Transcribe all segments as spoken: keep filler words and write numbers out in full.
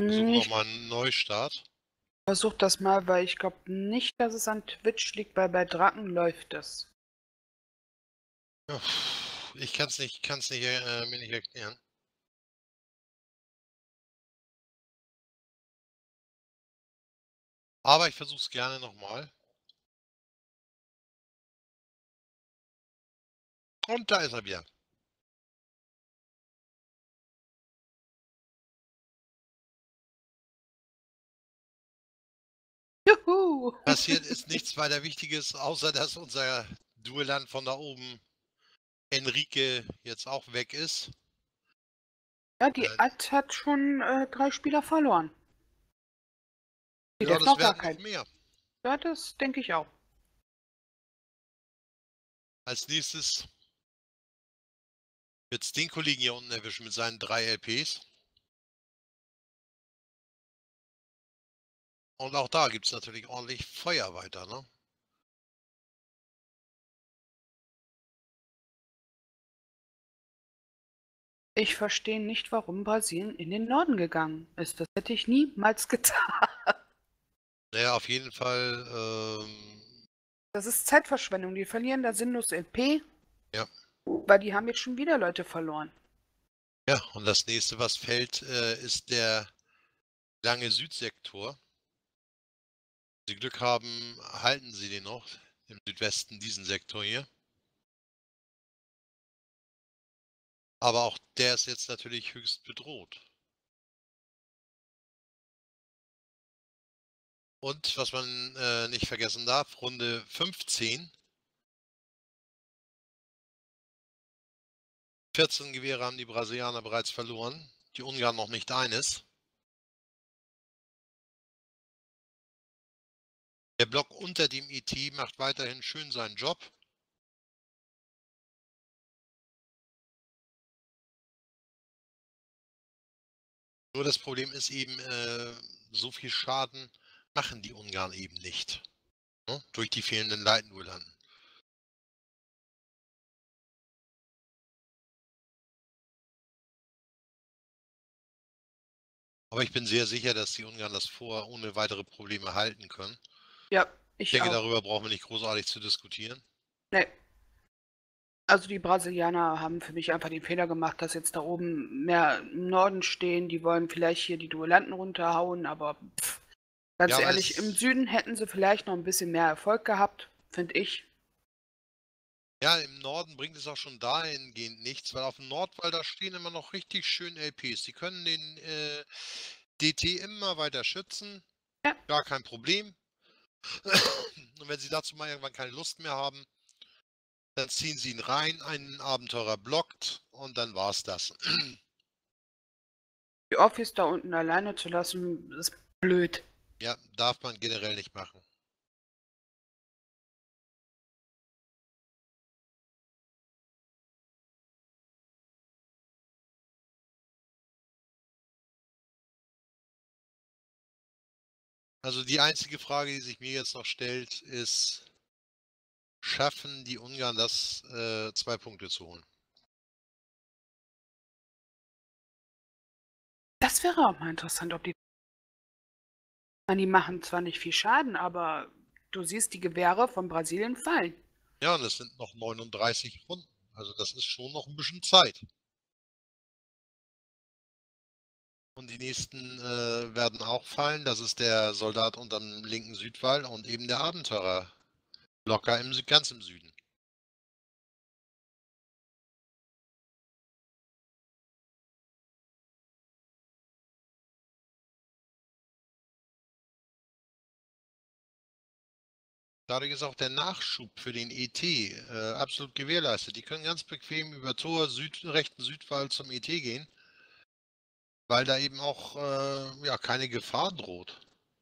Versuchen Ich nochmal einen Neustart. versuche das mal, weil ich glaube nicht, dass es an Twitch liegt, weil bei Drachen läuft es. Ja, ich kann es nicht, kann's nicht, äh, mir nicht erklären. Aber ich versuche es gerne nochmal. Und da ist er wieder. Juhu! Passiert ist nichts weiter Wichtiges, außer dass unser Duellant von da oben, Enrique, jetzt auch weg ist. Ja, die Äh, Ad hat schon äh, drei Spieler verloren. Die ja, hat das noch gar werden noch keinen. mehr. Ja, das denke ich auch. Als nächstes wird es den Kollegen hier unten erwischen mit seinen drei L Ps. Und auch da gibt es natürlich ordentlich Feuer weiter, ne? Ich verstehe nicht, warum Brasilien in den Norden gegangen ist. Das hätte ich niemals getan. Naja, auf jeden Fall, ähm, Das ist Zeitverschwendung. Die verlieren da sinnlos L P, ja. weil die haben jetzt schon wieder Leute verloren. Ja, und das nächste, was fällt, äh, ist der lange Südsektor. Wenn Sie Glück haben, halten Sie den noch im Südwesten, diesen Sektor hier. Aber auch der ist jetzt natürlich höchst bedroht. Und was man äh, nicht vergessen darf, Runde fünfzehn. vierzehn Gewehre haben die Brasilianer bereits verloren, die Ungarn noch nicht eines. Der Block unter dem E T macht weiterhin schön seinen Job. Nur das Problem ist eben, äh, so viel Schaden machen die Ungarn eben nicht, ne? Durch die fehlenden Leitduellanten. Aber ich bin sehr sicher, dass die Ungarn das Fort ohne weitere Probleme halten können. Ja, Ich ich denke, auch. darüber brauchen wir nicht großartig zu diskutieren. Nee. Also die Brasilianer haben für mich einfach den Fehler gemacht, dass jetzt da oben mehr im Norden stehen. Die wollen vielleicht hier die Duellanten runterhauen, aber pff, ganz Ja, aber ehrlich, im es Süden hätten sie vielleicht noch ein bisschen mehr Erfolg gehabt, finde ich. ja, im Norden bringt es auch schon dahingehend nichts, weil auf dem Nordwall, da stehen immer noch richtig schön L Ps. Die können den, äh, D T immer weiter schützen, Ja, gar kein Problem. Und wenn sie dazu mal irgendwann keine Lust mehr haben, dann ziehen sie ihn rein, einen Abenteurer blockt und dann war's das. die Office da unten alleine zu lassen, ist blöd. Ja, darf man generell nicht machen. Also die einzige Frage, die sich mir jetzt noch stellt, ist, schaffen die Ungarn das, äh, zwei Punkte zu holen? Das wäre auch mal interessant, ob die. Ich meine, die machen zwar nicht viel Schaden, aber du siehst die Gewehre von Brasilien fallen. Ja, und es sind noch neununddreißig Runden. Also das ist schon noch ein bisschen Zeit. Und die nächsten äh, werden auch fallen. Das ist der Soldat unterm linken Südwall und eben der Abenteurer. Locker im, Sü- ganz im Süden. Dadurch ist auch der Nachschub für den E T äh, absolut gewährleistet. Die können ganz bequem über Tor Süd, rechten Südwall zum E T gehen, weil da eben auch äh, ja, keine Gefahr droht.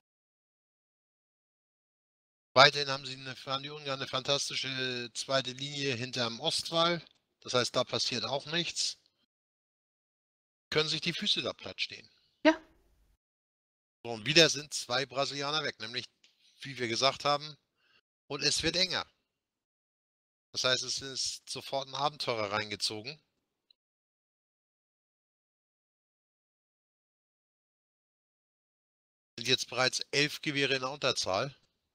Weiterhin haben sie eine, haben die Ungarn eine fantastische zweite Linie hinterm Ostwall. Das heißt, da passiert auch nichts. Können sich die Füße da platt stehen. Ja, So, und wieder sind zwei Brasilianer weg, nämlich, wie wir gesagt haben, und es wird enger. Das heißt, es ist sofort ein Abenteurer reingezogen. Sind jetzt bereits elf Gewehre in der Unterzahl.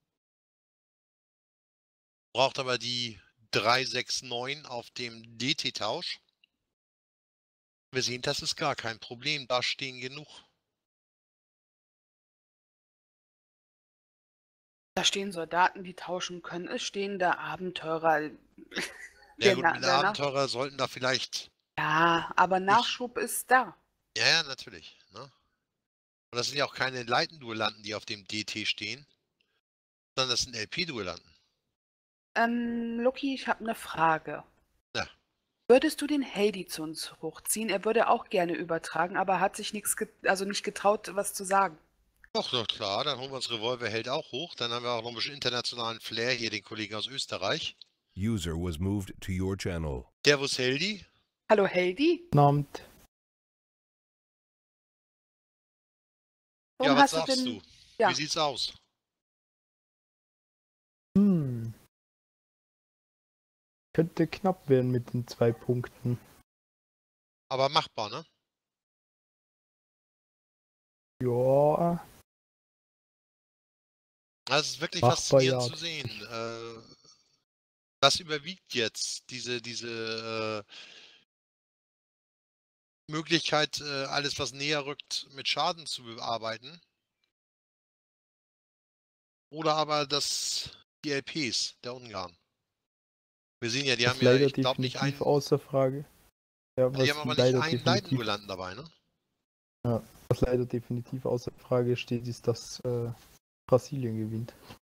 Braucht aber die drei sechs neun auf dem D T-Tausch. Wir sehen, das ist gar kein Problem. Da stehen genug. Da stehen Soldaten, die tauschen können. Es stehen da Abenteurer. Ja Der gut, Na- mit der Nach- Abenteurer sollten da vielleicht... Ja, aber Nachschub ist da. Ja, ja, natürlich. Ne? Und das sind ja auch keine Leitenduellanten, die auf dem D T stehen, sondern das sind L P-Duellanten. Ähm, Loki, ich habe eine Frage. Ja. Würdest du den Heidi zu uns hochziehen? Er würde auch gerne übertragen, aber hat sich nichts, also nicht getraut, was zu sagen. Doch, doch, klar. Dann holen wir uns Revolverheld auch hoch. Dann haben wir auch noch ein bisschen internationalen Flair hier, den Kollegen aus Österreich. User was moved to your channel. Servus, Heldi. Hallo Heidi? Guten Abend. Warum Ja, was hast sagst du denn? du? Ja. Wie sieht's aus? Hm. Könnte knapp werden mit den zwei Punkten. Aber machbar, ne? Ja, Das ist wirklich Machbar, faszinierend ja. zu sehen. Äh, was überwiegt jetzt? Diese, diese äh, Möglichkeit, äh, alles, was näher rückt, mit Schaden zu bearbeiten? Oder aber das, die L Ps der Ungarn? Wir sehen ja, die das haben ist ja, leider ich glaube, nicht definitiv einen. außer Frage. Ja, Die was haben aber nicht leider einen definitiv, Leitenduellanten dabei, ne? was leider definitiv außer Frage steht, ist, dass äh, Brasilien gewinnt.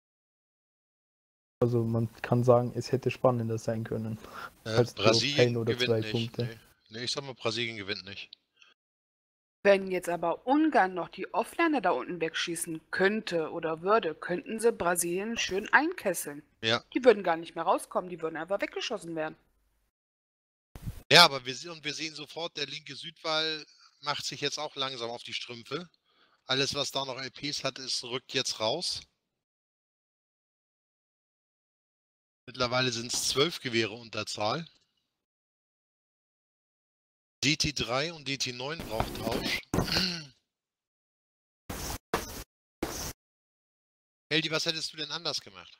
Also man kann sagen, es hätte spannender sein können. Äh, Als nur Brasilien ein oder gewinnt zwei nicht. Punkte. Nee. nee, ich sag mal, Brasilien gewinnt nicht. Wenn jetzt aber Ungarn noch die Offliner da unten wegschießen könnte oder würde, könnten sie Brasilien schön einkesseln. Ja. Die würden gar nicht mehr rauskommen, die würden einfach weggeschossen werden. Ja, aber wir, se- und wir sehen sofort, der linke Südwall macht sich jetzt auch langsam auf die Strümpfe. Alles, was da noch L Ps hat, ist, rückt jetzt raus. Mittlerweile sind es zwölf Gewehre Unterzahl. D T drei und D T neun braucht Tausch. Heldi, was hättest du denn anders gemacht?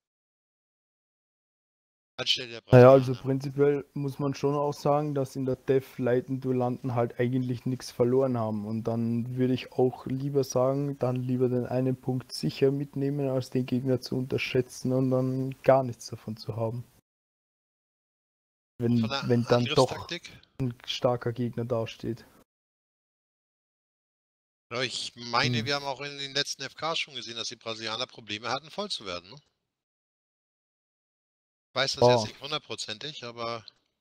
Anstelle der Naja, also Brasilianer. prinzipiell muss man schon auch sagen, dass in der Def Leitenduellanten halt eigentlich nichts verloren haben. Und dann würde ich auch lieber sagen, dann lieber den einen Punkt sicher mitnehmen, als den Gegner zu unterschätzen und dann gar nichts davon zu haben. Wenn, Von der wenn dann doch Angriffstaktik? ein starker Gegner dasteht. Ja, ich meine, Hm. wir haben auch in den letzten F Ks schon gesehen, dass die Brasilianer Probleme hatten, voll zu werden. Ne? Ich weiß das Ah. jetzt nicht hundertprozentig, aber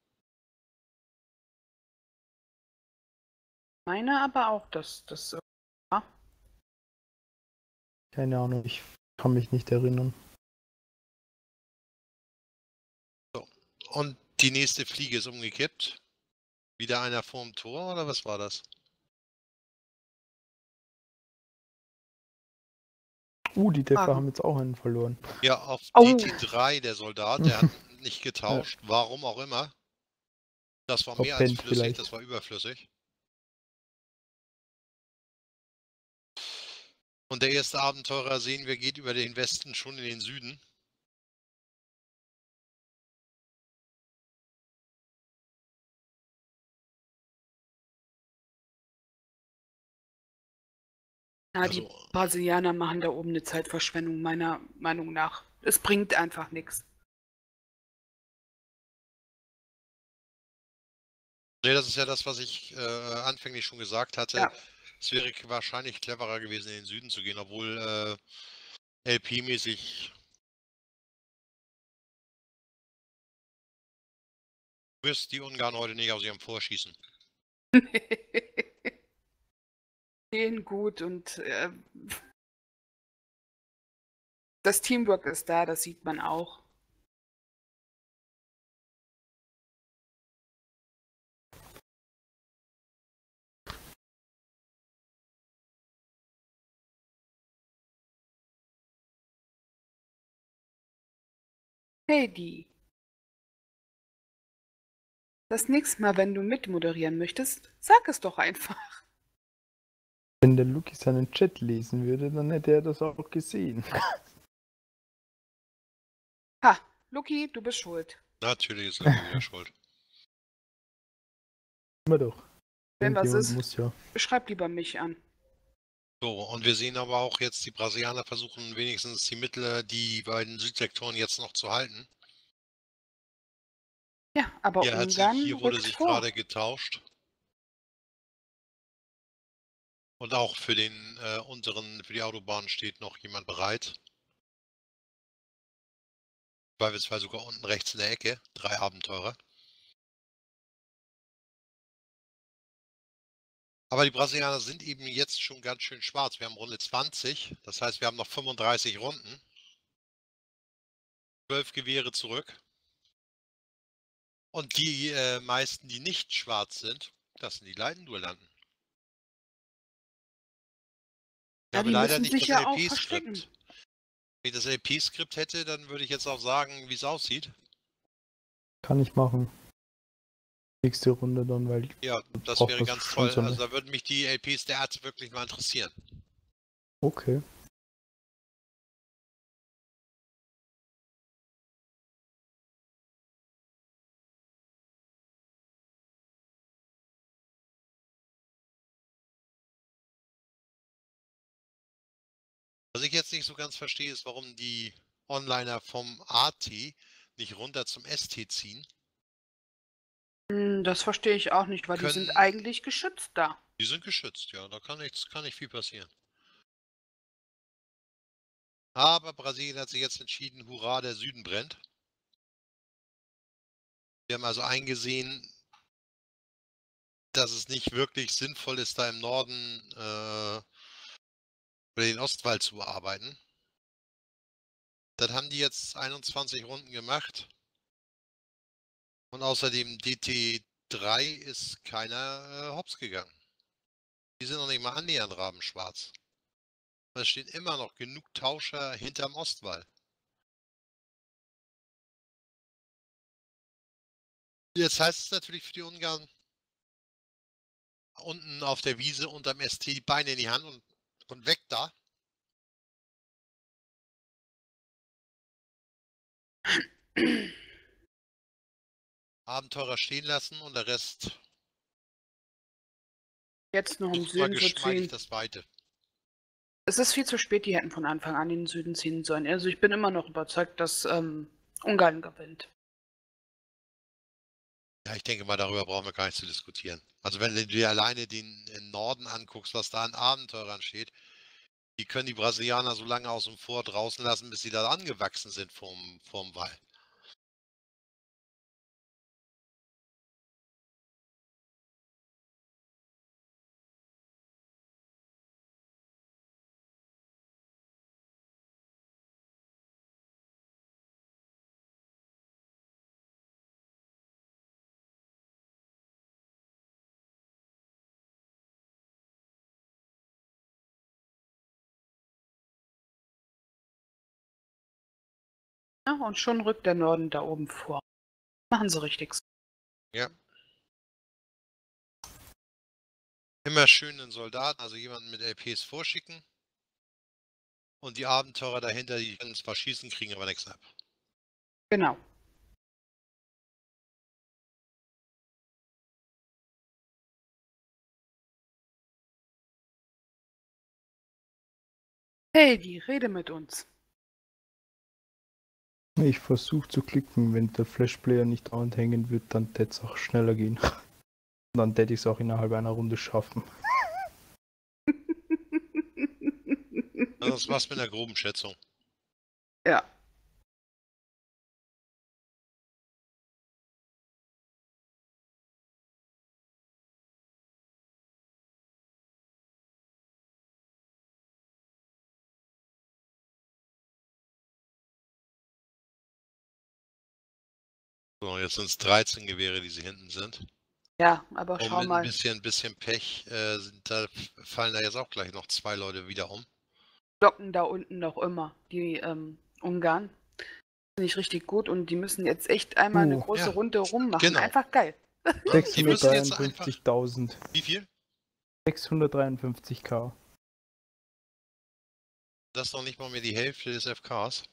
Meine aber auch, dass das. Ja. Keine Ahnung, ich kann mich nicht erinnern. und die nächste Fliege ist umgekippt. Wieder einer vorm Tor oder was war das? Uh, die Defer Ah. haben jetzt auch einen verloren. Ja, auf Au. D T drei, der Soldat, der hat nicht getauscht, warum auch immer. Das war mehr als Verpennt flüssig, vielleicht. das war überflüssig. Und der erste Abenteurer, sehen wir, geht über den Westen schon in den Süden. Ja, die Also, Brasilianer machen da oben eine Zeitverschwendung, meiner Meinung nach. Es bringt einfach nichts. nee, das ist ja das, was ich äh, anfänglich schon gesagt hatte. Ja. Es wäre wahrscheinlich cleverer gewesen, in den Süden zu gehen, obwohl äh, L P-mäßig wirst die Ungarn heute nicht aus ihrem Vorschießen. Gehen gut und äh, das Teamwork ist da, das sieht man auch. Heidi. Das nächste Mal, wenn du mitmoderieren möchtest, sag es doch einfach. Wenn der Luki seinen Chat lesen würde, dann hätte er das auch gesehen. Ha, Luki, du bist schuld. Natürlich ist er wieder schuld. Immer doch. Wenn was Irgendjemand ist, muss ja. schreib lieber mich an. So, und wir sehen aber auch jetzt, die Brasilianer versuchen wenigstens die Mittel, die beiden Südsektoren jetzt noch zu halten. Ja, aber Hier, hat sich, Ungarn hier wurde rückt sich vor. gerade getauscht. Und auch für den äh, unteren, für die Autobahn steht noch jemand bereit. Beispielsweise sogar unten rechts in der Ecke, drei Abenteurer. Aber die Brasilianer sind eben jetzt schon ganz schön schwarz. Wir haben Runde zwanzig, das heißt, wir haben noch fünfunddreißig Runden. zwölf Gewehre zurück. Und die äh, meisten, die nicht schwarz sind, das sind die Leitenduellanten. Ich Ja, habe die leider müssen nicht sich das ja auch L verstecken. P-Skript. Wenn ich das L P-Skript hätte, dann würde ich jetzt auch sagen, wie es aussieht. Kann ich machen. Nächste Runde dann, weil Ja, das braucht wäre das ganz schon toll. so eine- Also da würden mich die L Ps der Ärzte wirklich mal interessieren. Okay. Was ich jetzt nicht so ganz verstehe, ist, warum die Onliner vom A T nicht runter zum S T ziehen. Hm, Das verstehe ich auch nicht, weil die Können- sind eigentlich geschützt da. Die sind geschützt, ja, da kann nichts, kann nicht viel passieren. Aber Brasilien hat sich jetzt entschieden, hurra, der Süden brennt. Wir haben also eingesehen, dass es nicht wirklich sinnvoll ist, da im Norden äh, oder den Ostwall zu bearbeiten. Dann haben die jetzt einundzwanzig Runden gemacht. Und außerdem D T drei ist keiner äh, hops gegangen. Die sind noch nicht mal annähernd rabenschwarz. Es stehen immer noch genug Tauscher hinterm Ostwall. Jetzt heißt es natürlich für die Ungarn, unten auf der Wiese unterm S T die Beine in die Hand und, und weg da. Abenteurer stehen lassen und der Rest Jetzt noch im sucht mal Süden zu geschmeidig ziehen. das Weite. Es ist viel zu spät, die hätten von Anfang an in den Süden ziehen sollen. Also ich bin immer noch überzeugt, dass ähm, Ungarn gewinnt. Ja, ich denke mal, darüber brauchen wir gar nicht zu diskutieren. Also wenn du dir alleine den, den Norden anguckst, was da an Abenteurern steht, die können die Brasilianer so lange aus dem Fort draußen lassen, bis sie da angewachsen sind vorm, vorm Wall. Ja, und schon rückt der Norden da oben vor. Machen sie richtig. Ja. Immer schön einen Soldaten, also jemanden mit L Ps vorschicken. Und die Abenteurer dahinter, die können zwar schießen, kriegen aber nichts ab. Genau. Hey, die rede mit uns. Ich versuche zu klicken, wenn der Flashplayer nicht dauernd hängen wird, dann hätte es auch schneller gehen. Dann hätte ich es auch innerhalb einer Runde schaffen. Also das war's mit einer groben Schätzung. Ja. So, jetzt sind es dreizehn Gewehre, die sie hinten sind. Ja, aber Und schau mit mal. ein bisschen, bisschen Pech äh, sind da, fallen da jetzt auch gleich noch zwei Leute wieder um. Blocken da unten noch immer, die ähm, Ungarn. Sind nicht richtig gut und die müssen jetzt echt einmal eine Uh, große ja. Runde rummachen. Genau. Einfach geil. Die müssen jetzt einfach. sechshundertdreiundfünfzigtausend. Wie viel? sechshundertdreiundfünfzig K. Das ist noch nicht mal mehr die Hälfte des F Ks.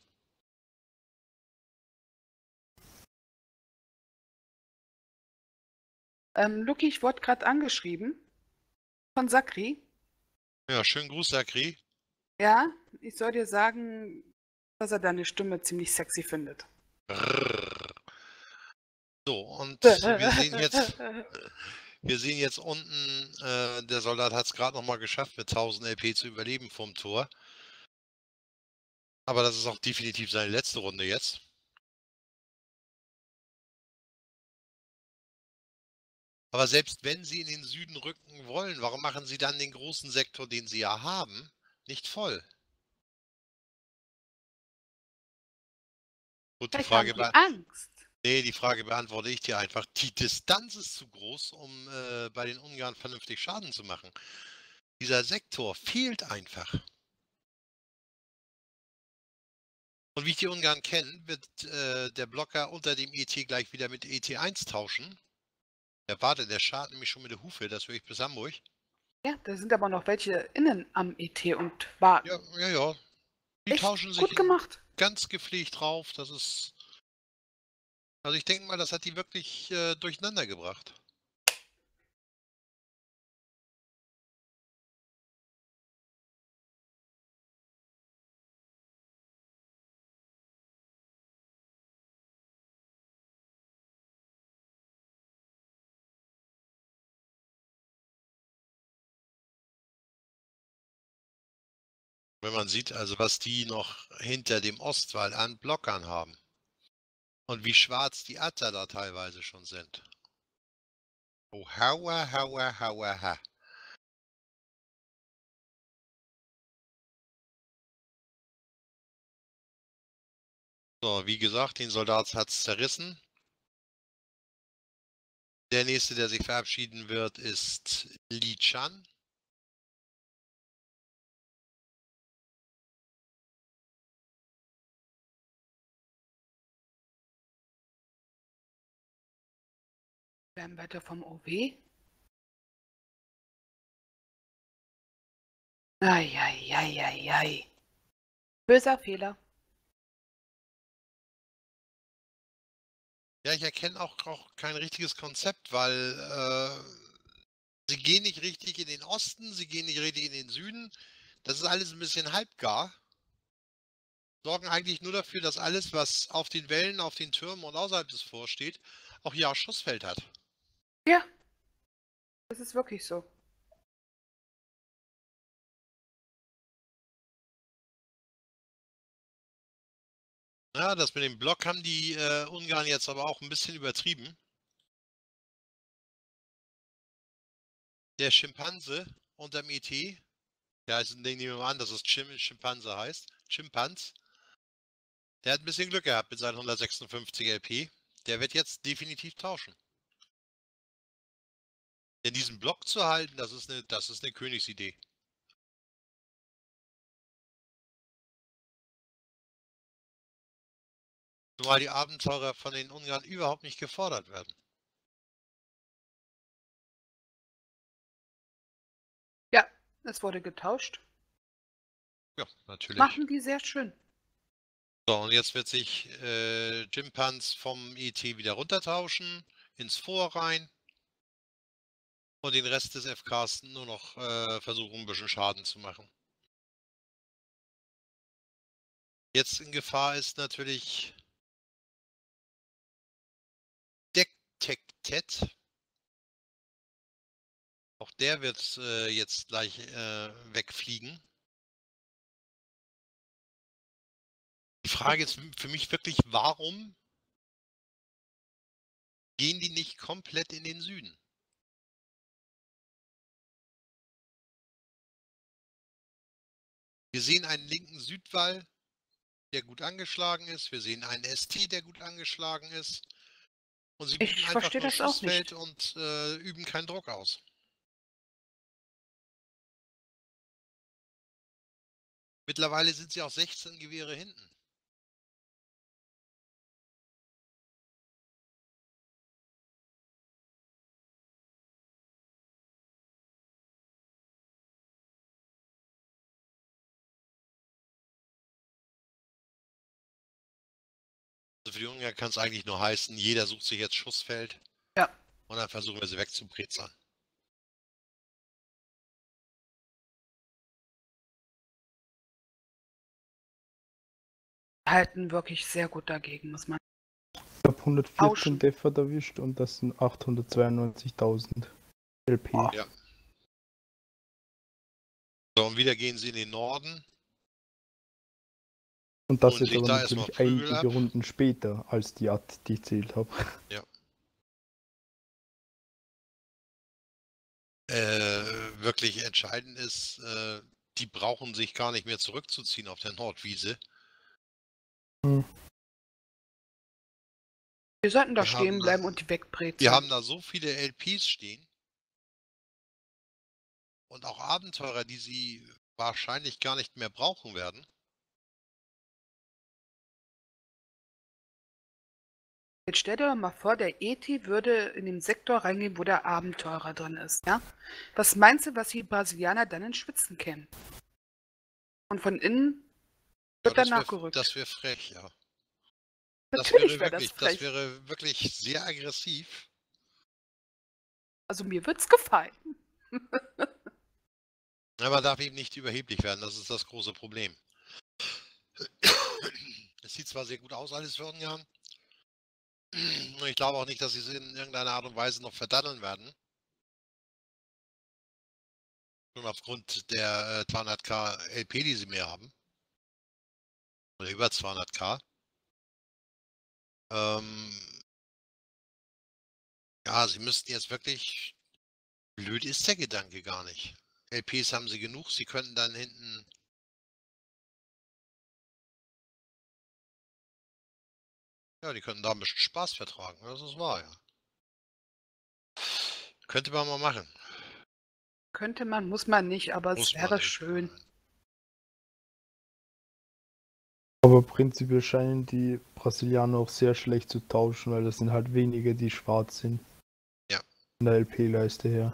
Ähm, Luki, ich wurde gerade angeschrieben von Sakri. Ja, schönen Gruß, Sakri. Ja, ich soll dir sagen, dass er deine Stimme ziemlich sexy findet. So, und wir sehen jetzt, wir sehen jetzt unten, äh, der Soldat hat es gerade noch mal geschafft, mit tausend L P zu überleben vom Tor. Aber das ist auch definitiv seine letzte Runde jetzt. Aber selbst wenn sie in den Süden rücken wollen, warum machen sie dann den großen Sektor, den sie ja haben, nicht voll? Gut, die Vielleicht Frage, haben die be Angst. nee, die Frage beantworte ich dir einfach. Die Distanz ist zu groß, um äh, bei den Ungarn vernünftig Schaden zu machen. Dieser Sektor fehlt einfach. Und wie ich die Ungarn kenne, wird äh, der Blocker unter dem E T gleich wieder mit E T eins tauschen. Der wartet, der schadet nämlich schon mit der Hufe, das höre ich bis Hamburg. Ja, da sind aber noch welche innen am E T und warten. Ja, ja, ja. Die Echt tauschen sich gut gemacht. ganz gepflegt drauf. Das ist. Also ich denke mal, das hat die wirklich äh, durcheinander gebracht. Wenn man sieht, also was die noch hinter dem Ostwall an Blockern haben. Und wie schwarz die Atter da teilweise schon sind. Oh, hauer, hauer, hauer, ha. So, wie gesagt, den Soldat hat es zerrissen. Der nächste, der sich verabschieden wird, ist Li Chan. Werden weiter vom O W. Eieieiei. Böser Fehler. Ja, ich erkenne auch, auch kein richtiges Konzept, weil äh, sie gehen nicht richtig in den Osten, sie gehen nicht richtig in den Süden. Das ist alles ein bisschen halbgar. Sorgen eigentlich nur dafür, dass alles, was auf den Wällen, auf den Türmen und außerhalb des Forts steht, auch ja Schussfeld hat. Ja, das ist wirklich so. Ja, das mit dem Block haben die äh, Ungarn jetzt aber auch ein bisschen übertrieben. Der Schimpanse unterm E T, ja, also nehmen wir mal an, dass es Chim Schimpanse heißt, Chimpanz, der hat ein bisschen Glück gehabt mit seinen hundertsechsundfünfzig L P. Der wird jetzt definitiv tauschen. Denn diesen Block zu halten, das ist eine, das ist eine Königsidee. Zumal die Abenteurer von den Ungarn überhaupt nicht gefordert werden. Ja, es wurde getauscht. Ja, natürlich. Machen die sehr schön. So, und jetzt wird sich äh, Chimpanz vom E T wieder runtertauschen, ins Fort rein. Und den Rest des F Ks nur noch äh, versuchen, ein bisschen Schaden zu machen. Jetzt in Gefahr ist natürlich Dektektet. Auch der wird äh, jetzt gleich äh, wegfliegen. Die Frage ist für mich wirklich, warum gehen die nicht komplett in den Süden? Wir sehen einen linken Südwall, der gut angeschlagen ist. Wir sehen einen S T, der gut angeschlagen ist. Und sie Ich üben einfach verstehe nur das auch Schussfeld nicht. und äh, üben keinen Druck aus. Mittlerweile sind sie auch sechzehn Gewehre hinten. Also für die Ungarn kann es eigentlich nur heißen, jeder sucht sich jetzt Schussfeld. Ja. Und dann versuchen wir sie wegzubrezeln. Halten wirklich sehr gut dagegen, muss man. Ich habe hundertvierzehn Tauschen. Deffert erwischt und das sind achthundertzweiundneunzigtausend L P. Ja. So, und wieder gehen sie in den Norden. Und das Und jetzt legt aber da erstmal natürlich Prügel einige ab. Runden später als die Art, die ich zählt habe. Ja. Äh, wirklich entscheidend ist, äh, die brauchen sich gar nicht mehr zurückzuziehen auf der Nordwiese. Hm. Wir sollten da Wir stehen haben, bleiben äh, und die wegbrezeln. Wir haben da so viele L Ps stehen. Und auch Abenteurer, die sie wahrscheinlich gar nicht mehr brauchen werden. Jetzt stell dir doch mal vor, der E T würde in den Sektor reingehen, wo der Abenteurer drin ist, ja? Was meinst du, was die Brasilianer dann in Schwitzen kennen? Und von innen wird Ja, dann das wär- nachgerückt. Das wäre frech, ja. Das Natürlich wäre wäre das wirklich, frech. das wäre wirklich sehr aggressiv. Also mir wird's gefallen. Aber man darf eben nicht überheblich werden, das ist das große Problem. Es sieht zwar sehr gut aus, alles für Ungarn. Und ich glaube auch nicht, dass sie es in irgendeiner Art und Weise noch verdaddeln werden. Schon aufgrund der äh, zweihunderttausend L P, die sie mehr haben. Oder über zweihunderttausend. Ähm, ja, sie müssten jetzt wirklich... Blöd ist der Gedanke gar nicht. L Ps haben sie genug, sie könnten dann hinten... Ja, die könnten da ein bisschen Spaß vertragen, das ist wahr, ja. Könnte man mal machen. Könnte man, muss man nicht, aber Muss es man wäre nicht. schön. Nein. Aber prinzipiell scheinen die Brasilianer auch sehr schlecht zu tauschen, weil das sind halt wenige, die schwarz sind. Ja. Von der L P-Leiste her.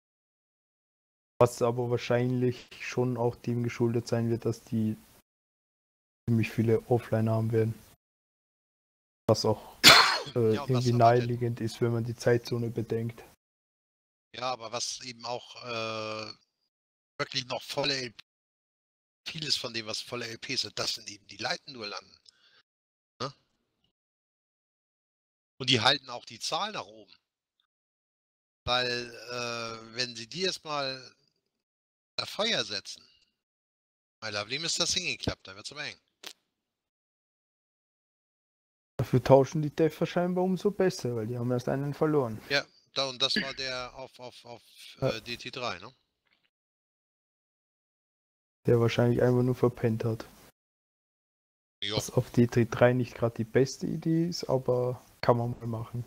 Was aber wahrscheinlich schon auch dem geschuldet sein wird, dass die ziemlich viele Offline haben werden. Was auch äh, Ja, und was irgendwie aber der- naheliegend ist, wenn man die Zeitzone bedenkt. Ja, aber was eben auch äh, wirklich noch volle L P, vieles von dem, was volle L Ps sind, das sind eben die Leitenduellanten. Ne? Und die halten auch die Zahl nach oben. Weil, äh, wenn sie die jetzt mal auf Feuer setzen, bei Lovely ist das hingeklappt, da wird es aber eng. Dafür tauschen die Deffer scheinbar umso besser, weil die haben erst einen verloren. Ja, da, und das war der auf, auf, auf äh, D T drei, ne? Der wahrscheinlich einfach nur verpennt hat. Jo. Was auf D T drei nicht gerade die beste Idee ist, aber kann man mal machen.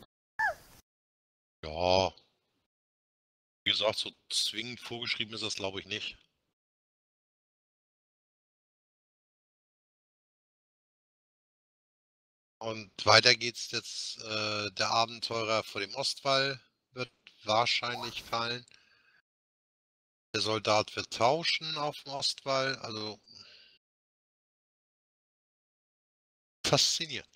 Ja. Wie gesagt, so zwingend vorgeschrieben ist das, glaube ich, nicht. Und weiter geht's jetzt. Äh, der Abenteurer vor dem Ostwall wird wahrscheinlich fallen. Der Soldat wird tauschen auf dem Ostwall. Also faszinierend.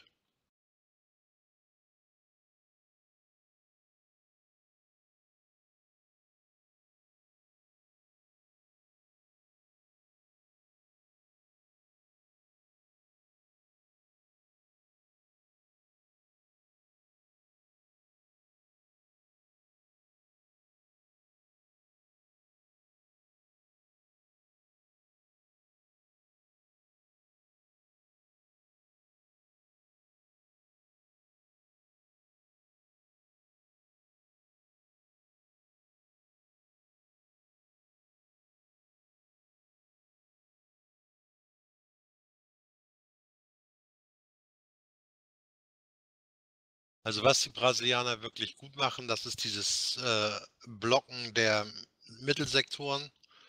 Also was die Brasilianer wirklich gut machen, das ist dieses äh, Blocken der Mittelsektoren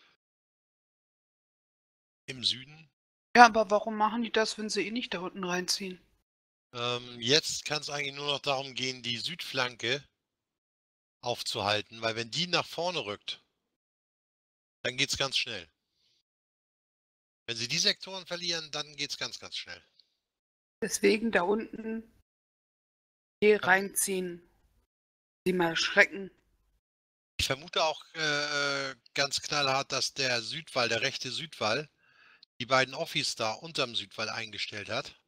im Süden. Ja, aber warum machen die das, wenn sie eh nicht da unten reinziehen? Ähm, jetzt kann es eigentlich nur noch darum gehen, die Südflanke aufzuhalten, weil wenn die nach vorne rückt, dann geht es ganz schnell. Wenn sie die Sektoren verlieren, dann geht es ganz, ganz schnell. Deswegen da unten hier reinziehen, sie mal schrecken. Ich vermute auch äh, ganz knallhart, dass der Südwall, der rechte Südwall, die beiden Offis da unterm Südwall eingestellt hat.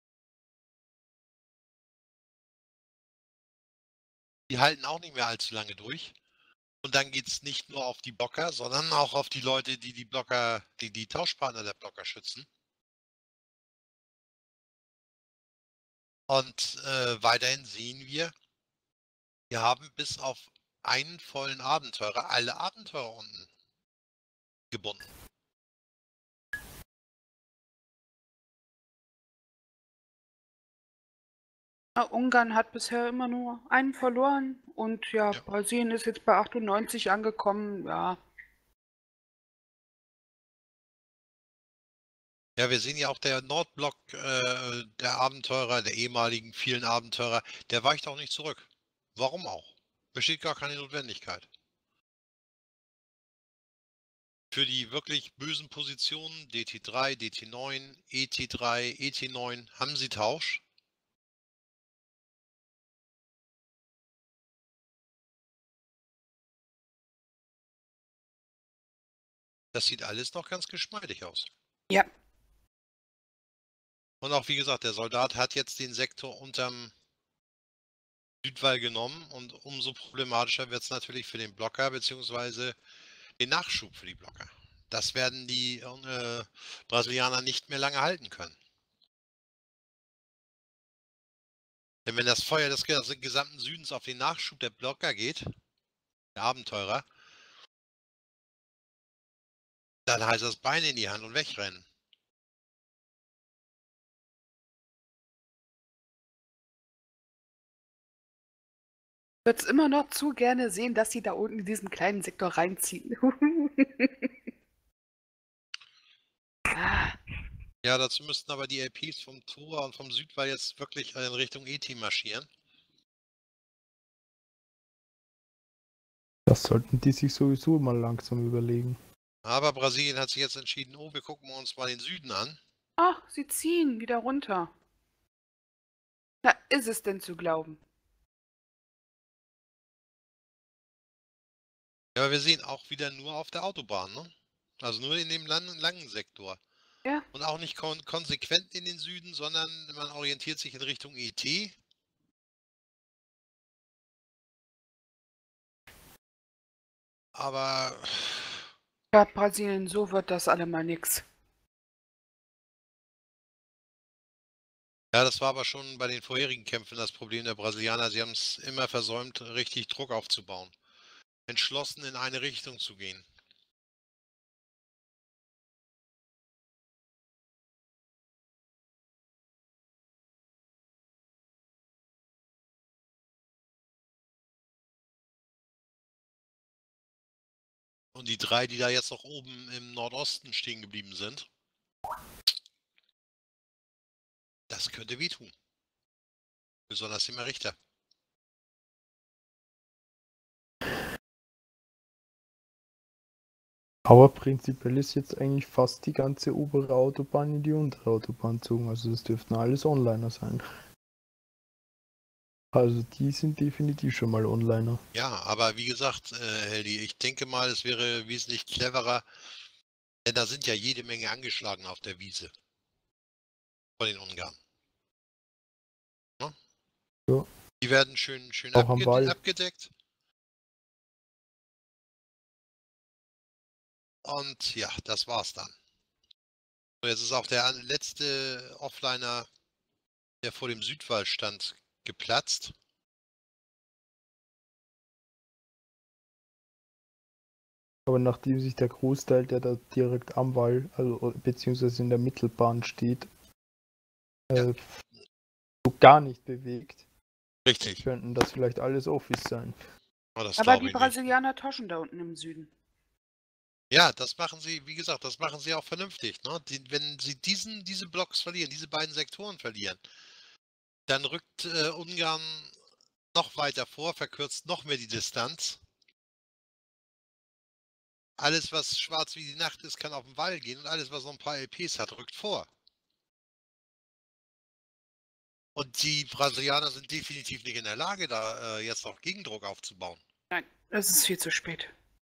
Die halten auch nicht mehr allzu lange durch. Und dann geht es nicht nur auf die Blocker, sondern auch auf die Leute, die die Blocker, die die Tauschpartner der Blocker schützen. Und äh, weiterhin sehen wir, wir haben bis auf einen vollen Abenteurer alle Abenteurer unten gebunden. Ja, Ungarn hat bisher immer nur einen verloren und ja, Ja. Brasilien ist jetzt bei achtundneunzig angekommen. Ja, Ja, wir sehen ja auch der Nordblock äh, der Abenteurer, der ehemaligen vielen Abenteurer, der weicht auch nicht zurück. Warum auch? Besteht gar keine Notwendigkeit. Für die wirklich bösen Positionen D T drei, D T neun, E T drei, E T neun haben sie Tausch. Das sieht alles noch ganz geschmeidig aus. ja. Und auch wie gesagt, der Soldat hat jetzt den Sektor unterm Südwall genommen und umso problematischer wird es natürlich für den Blocker bzw. den Nachschub für die Blocker. Das werden die äh, Brasilianer nicht mehr lange halten können. Denn wenn das Feuer des gesamten Südens auf den Nachschub der Blocker geht, der Abenteurer, dann heißt das Bein in die Hand und wegrennen. Ich würde es immer noch zu gerne sehen, dass sie da unten in diesen kleinen Sektor reinziehen. ah, Ja, dazu müssten aber die L Ps vom Tor und vom Südwall jetzt wirklich in Richtung E-Team marschieren. Das sollten die sich sowieso mal langsam überlegen. Aber Brasilien hat sich jetzt entschieden, oh, wir gucken uns mal den Süden an. ach, sie ziehen wieder runter. Na, ist es denn zu glauben? Ja, aber wir sehen auch wieder nur auf der Autobahn, ne? Also nur in dem langen, langen Sektor. Ja. Und auch nicht kon konsequent in den Süden, sondern man orientiert sich in Richtung E T. Aber Ja, Brasilien, so wird das allemal nix. ja, das war aber schon bei den vorherigen Kämpfen das Problem der Brasilianer. Sie haben es immer versäumt, richtig Druck aufzubauen. Entschlossen in eine Richtung zu gehen. Und die drei, die da jetzt noch oben im Nordosten stehen geblieben sind, das könnte wehtun. Besonders dem Richter. Aber prinzipiell ist jetzt eigentlich fast die ganze obere Autobahn in die untere Autobahn gezogen. Also das dürften alles Onliner sein. Also die sind definitiv schon mal Onliner. Ja, aber wie gesagt, äh, Heldi, ich denke mal, es wäre wesentlich cleverer, denn da sind ja jede Menge angeschlagen auf der Wiese. Von den Ungarn. Ne? Ja. Die werden schön, schön Auch am abged Wall. abgedeckt. Und ja, das war's dann. So, jetzt ist auch der letzte Offliner, der vor dem Südwall stand, geplatzt. Aber nachdem sich der Großteil, der da direkt am Wall, also beziehungsweise in der Mittelbahn steht, Ja. äh, so gar nicht bewegt, Richtig. könnten das vielleicht alles Office sein. Oh, das Aber glaube die ich nicht. Brasilianer tauschen da unten im Süden. Ja, das machen sie, wie gesagt, das machen sie auch vernünftig. Ne? Die, wenn sie diesen, diese Blocks verlieren, diese beiden Sektoren verlieren, dann rückt äh, Ungarn noch weiter vor, verkürzt noch mehr die Distanz. Alles, was schwarz wie die Nacht ist, kann auf den Wall gehen und alles, was noch ein paar L Ps hat, rückt vor. Und die Brasilianer sind definitiv nicht in der Lage, da äh, jetzt noch Gegendruck aufzubauen. Nein, es ist viel zu spät.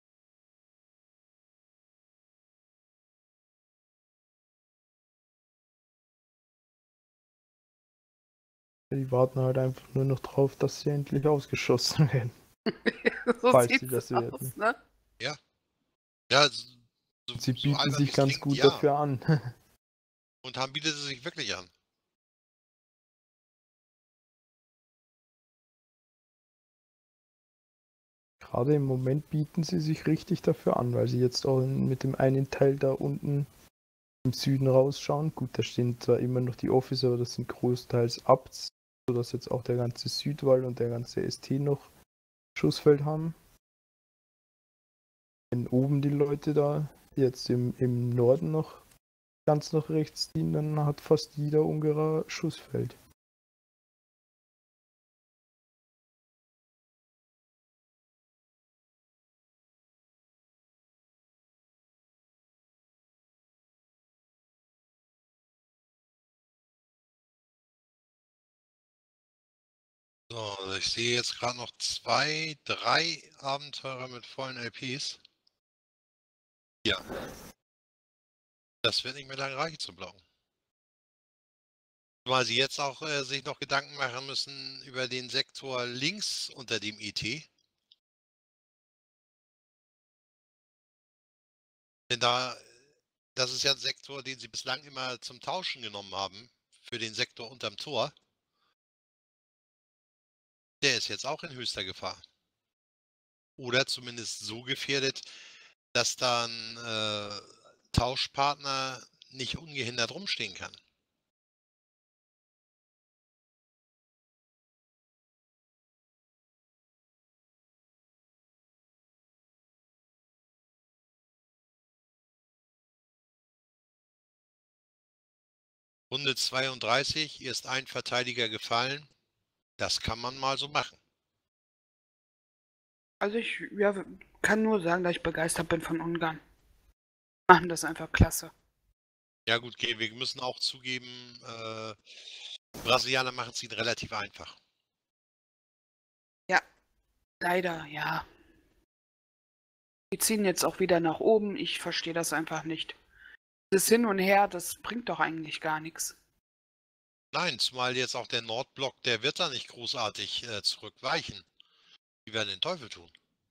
Die warten halt einfach nur noch drauf, dass sie endlich ausgeschossen werden. So Falls sie sieht's das aus, werden. ne? Ja, so, Sie so bieten albern sich wie's ganz klingt, gut ja. dafür an. Und haben bietet sie sich wirklich an. Gerade im Moment bieten sie sich richtig dafür an, weil sie jetzt auch mit dem einen Teil da unten im Süden rausschauen. Gut, da stehen zwar immer noch die Officer, aber das sind großteils Abts, sodass jetzt auch der ganze Südwall und der ganze S T noch Schussfeld haben. Wenn oben die Leute da jetzt im, im Norden noch ganz nach rechts ziehen, dann hat fast jeder Ungarer Schussfeld. So, ich sehe jetzt gerade noch zwei, drei Abenteurer mit vollen L Ps. Ja. Das wird nicht mehr lange reichen zum Blocken. Weil sie jetzt auch äh, sich noch Gedanken machen müssen über den Sektor links unter dem E T. Denn da, das ist ja ein Sektor, den sie bislang immer zum Tauschen genommen haben für den Sektor unterm Tor. Der ist jetzt auch in höchster Gefahr. Oder zumindest so gefährdet, dass da ein äh, Tauschpartner nicht ungehindert rumstehen kann. Runde zweiunddreißig, erst ein Verteidiger gefallen. Das kann man mal so machen. Also ich ja, kann nur sagen, dass ich begeistert bin von Ungarn. Machen das einfach klasse. Ja gut, okay, wir müssen auch zugeben, äh, Brasilianer machen es ihnen relativ einfach. Ja, leider, ja. Die ziehen jetzt auch wieder nach oben. Ich verstehe das einfach nicht. Das Hin und Her, das bringt doch eigentlich gar nichts. Nein, zumal jetzt auch der Nordblock, der wird da nicht großartig äh, zurückweichen. Die werden den Teufel tun.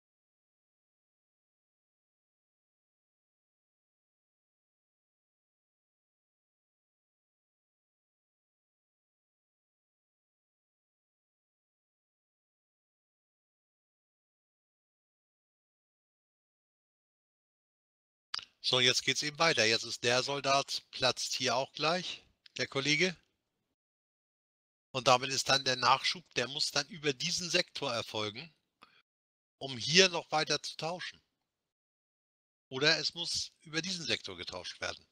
So, jetzt geht's eben weiter. Jetzt ist der Soldat, platzt hier auch gleich, der Kollege. Und damit ist dann der Nachschub, der muss dann über diesen Sektor erfolgen, um hier noch weiter zu tauschen. Oder es muss über diesen Sektor getauscht werden.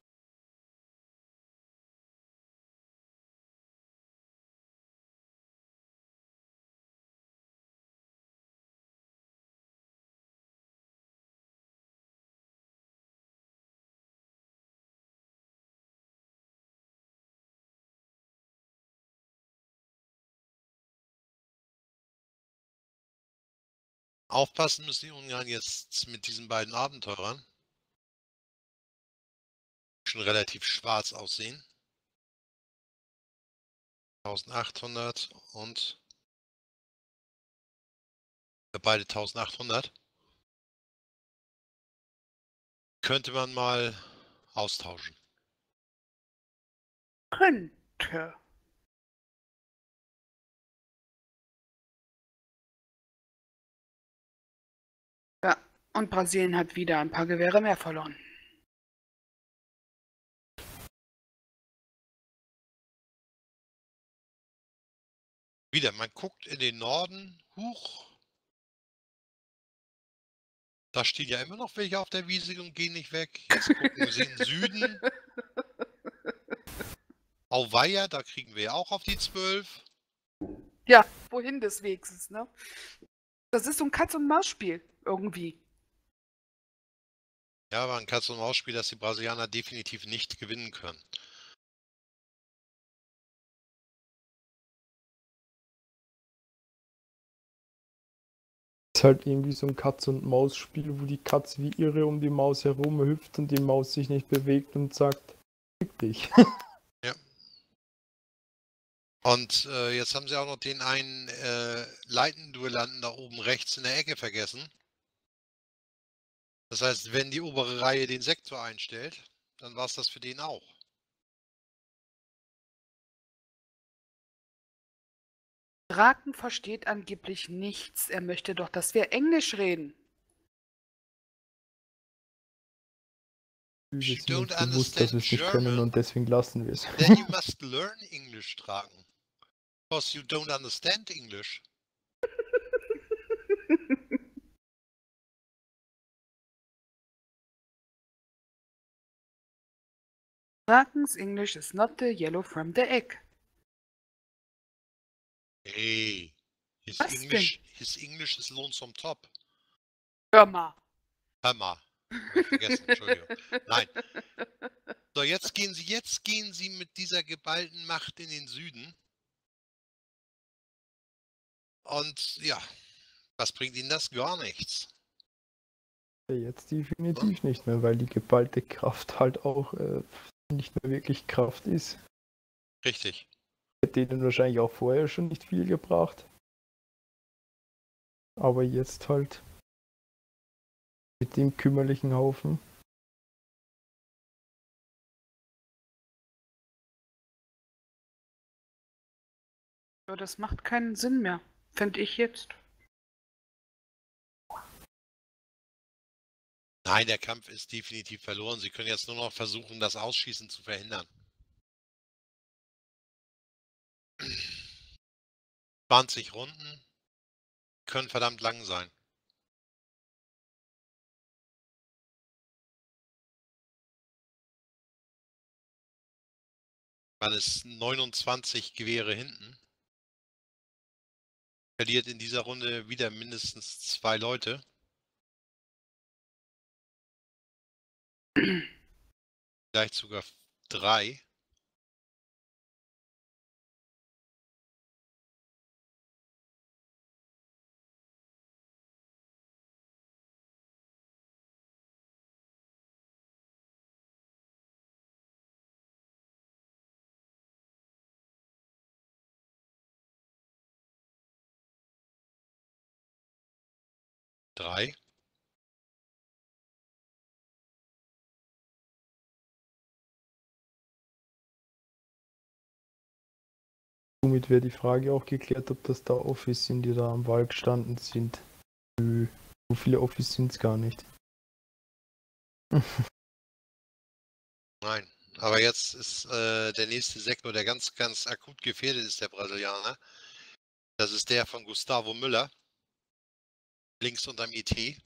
Aufpassen müssen die Ungarn jetzt mit diesen beiden Abenteurern. Schon relativ schwarz aussehen. eintausendachthundert und beide eintausendachthundert. Könnte man mal austauschen. Könnte. Ja, und Brasilien hat wieder ein paar Gewehre mehr verloren. Wieder, man guckt in den Norden, huch. Da stehen ja immer noch welche auf der Wiese und gehen nicht weg. Jetzt gucken sie in den Süden. Auweia, da kriegen wir ja auch auf die zwölf. Ja, wohin des Wegs, ne? Das ist so ein Katz-und-Maus-Spiel irgendwie. Ja, aber ein Katz-und-Maus-Spiel, das die Brasilianer definitiv nicht gewinnen können. ist halt irgendwie so ein Katz-und-Maus-Spiel, wo die Katze wie irre um die Maus herum hüpft und die Maus sich nicht bewegt und sagt, fick dich. Ja. Und äh, jetzt haben sie auch noch den einen äh, Leitenduellanten da oben rechts in der Ecke vergessen. Das heißt, wenn die obere Reihe den Sektor einstellt, dann war es das für den auch. Draken versteht angeblich nichts. Er möchte doch, dass wir Englisch reden. Wir You sind uns don't bewusst, dass wir understand es nicht können German? und deswegen lassen wir es. Then you must learn English, Draken. Because you don't understand English. Drakens English is not the yellow from the egg. Hey, his Was English, his English is lonesome top. Hör mal. Hammer. Hab ich vergessen, Entschuldigung. Nein. So, jetzt gehen sie, jetzt gehen sie mit dieser geballten Macht in den Süden. Und ja, was bringt ihnen das? Gar nichts. Jetzt definitiv nicht mehr, weil die geballte Kraft halt auch äh, nicht mehr wirklich Kraft ist. Richtig. Hätte denen wahrscheinlich auch vorher schon nicht viel gebracht. Aber jetzt halt mit dem kümmerlichen Haufen. Ja, das macht keinen Sinn mehr, finde ich jetzt. Nein, der Kampf ist definitiv verloren. Sie können jetzt nur noch versuchen, das Ausschießen zu verhindern. zwanzig Runden können verdammt lang sein. Man ist neunundzwanzig Gewehre hinten. Verliert in dieser Runde wieder mindestens zwei Leute. Vielleicht sogar drei. Drei. Somit wäre die Frage auch geklärt, ob das da Office sind, die da am Wall gestanden sind. Nö, so viele Office sind es gar nicht. Nein. Aber jetzt ist äh, der nächste Sektor, der ganz, ganz akut gefährdet ist, der Brasilianer. Das ist der von Gustavo Müller. Links unterm I T.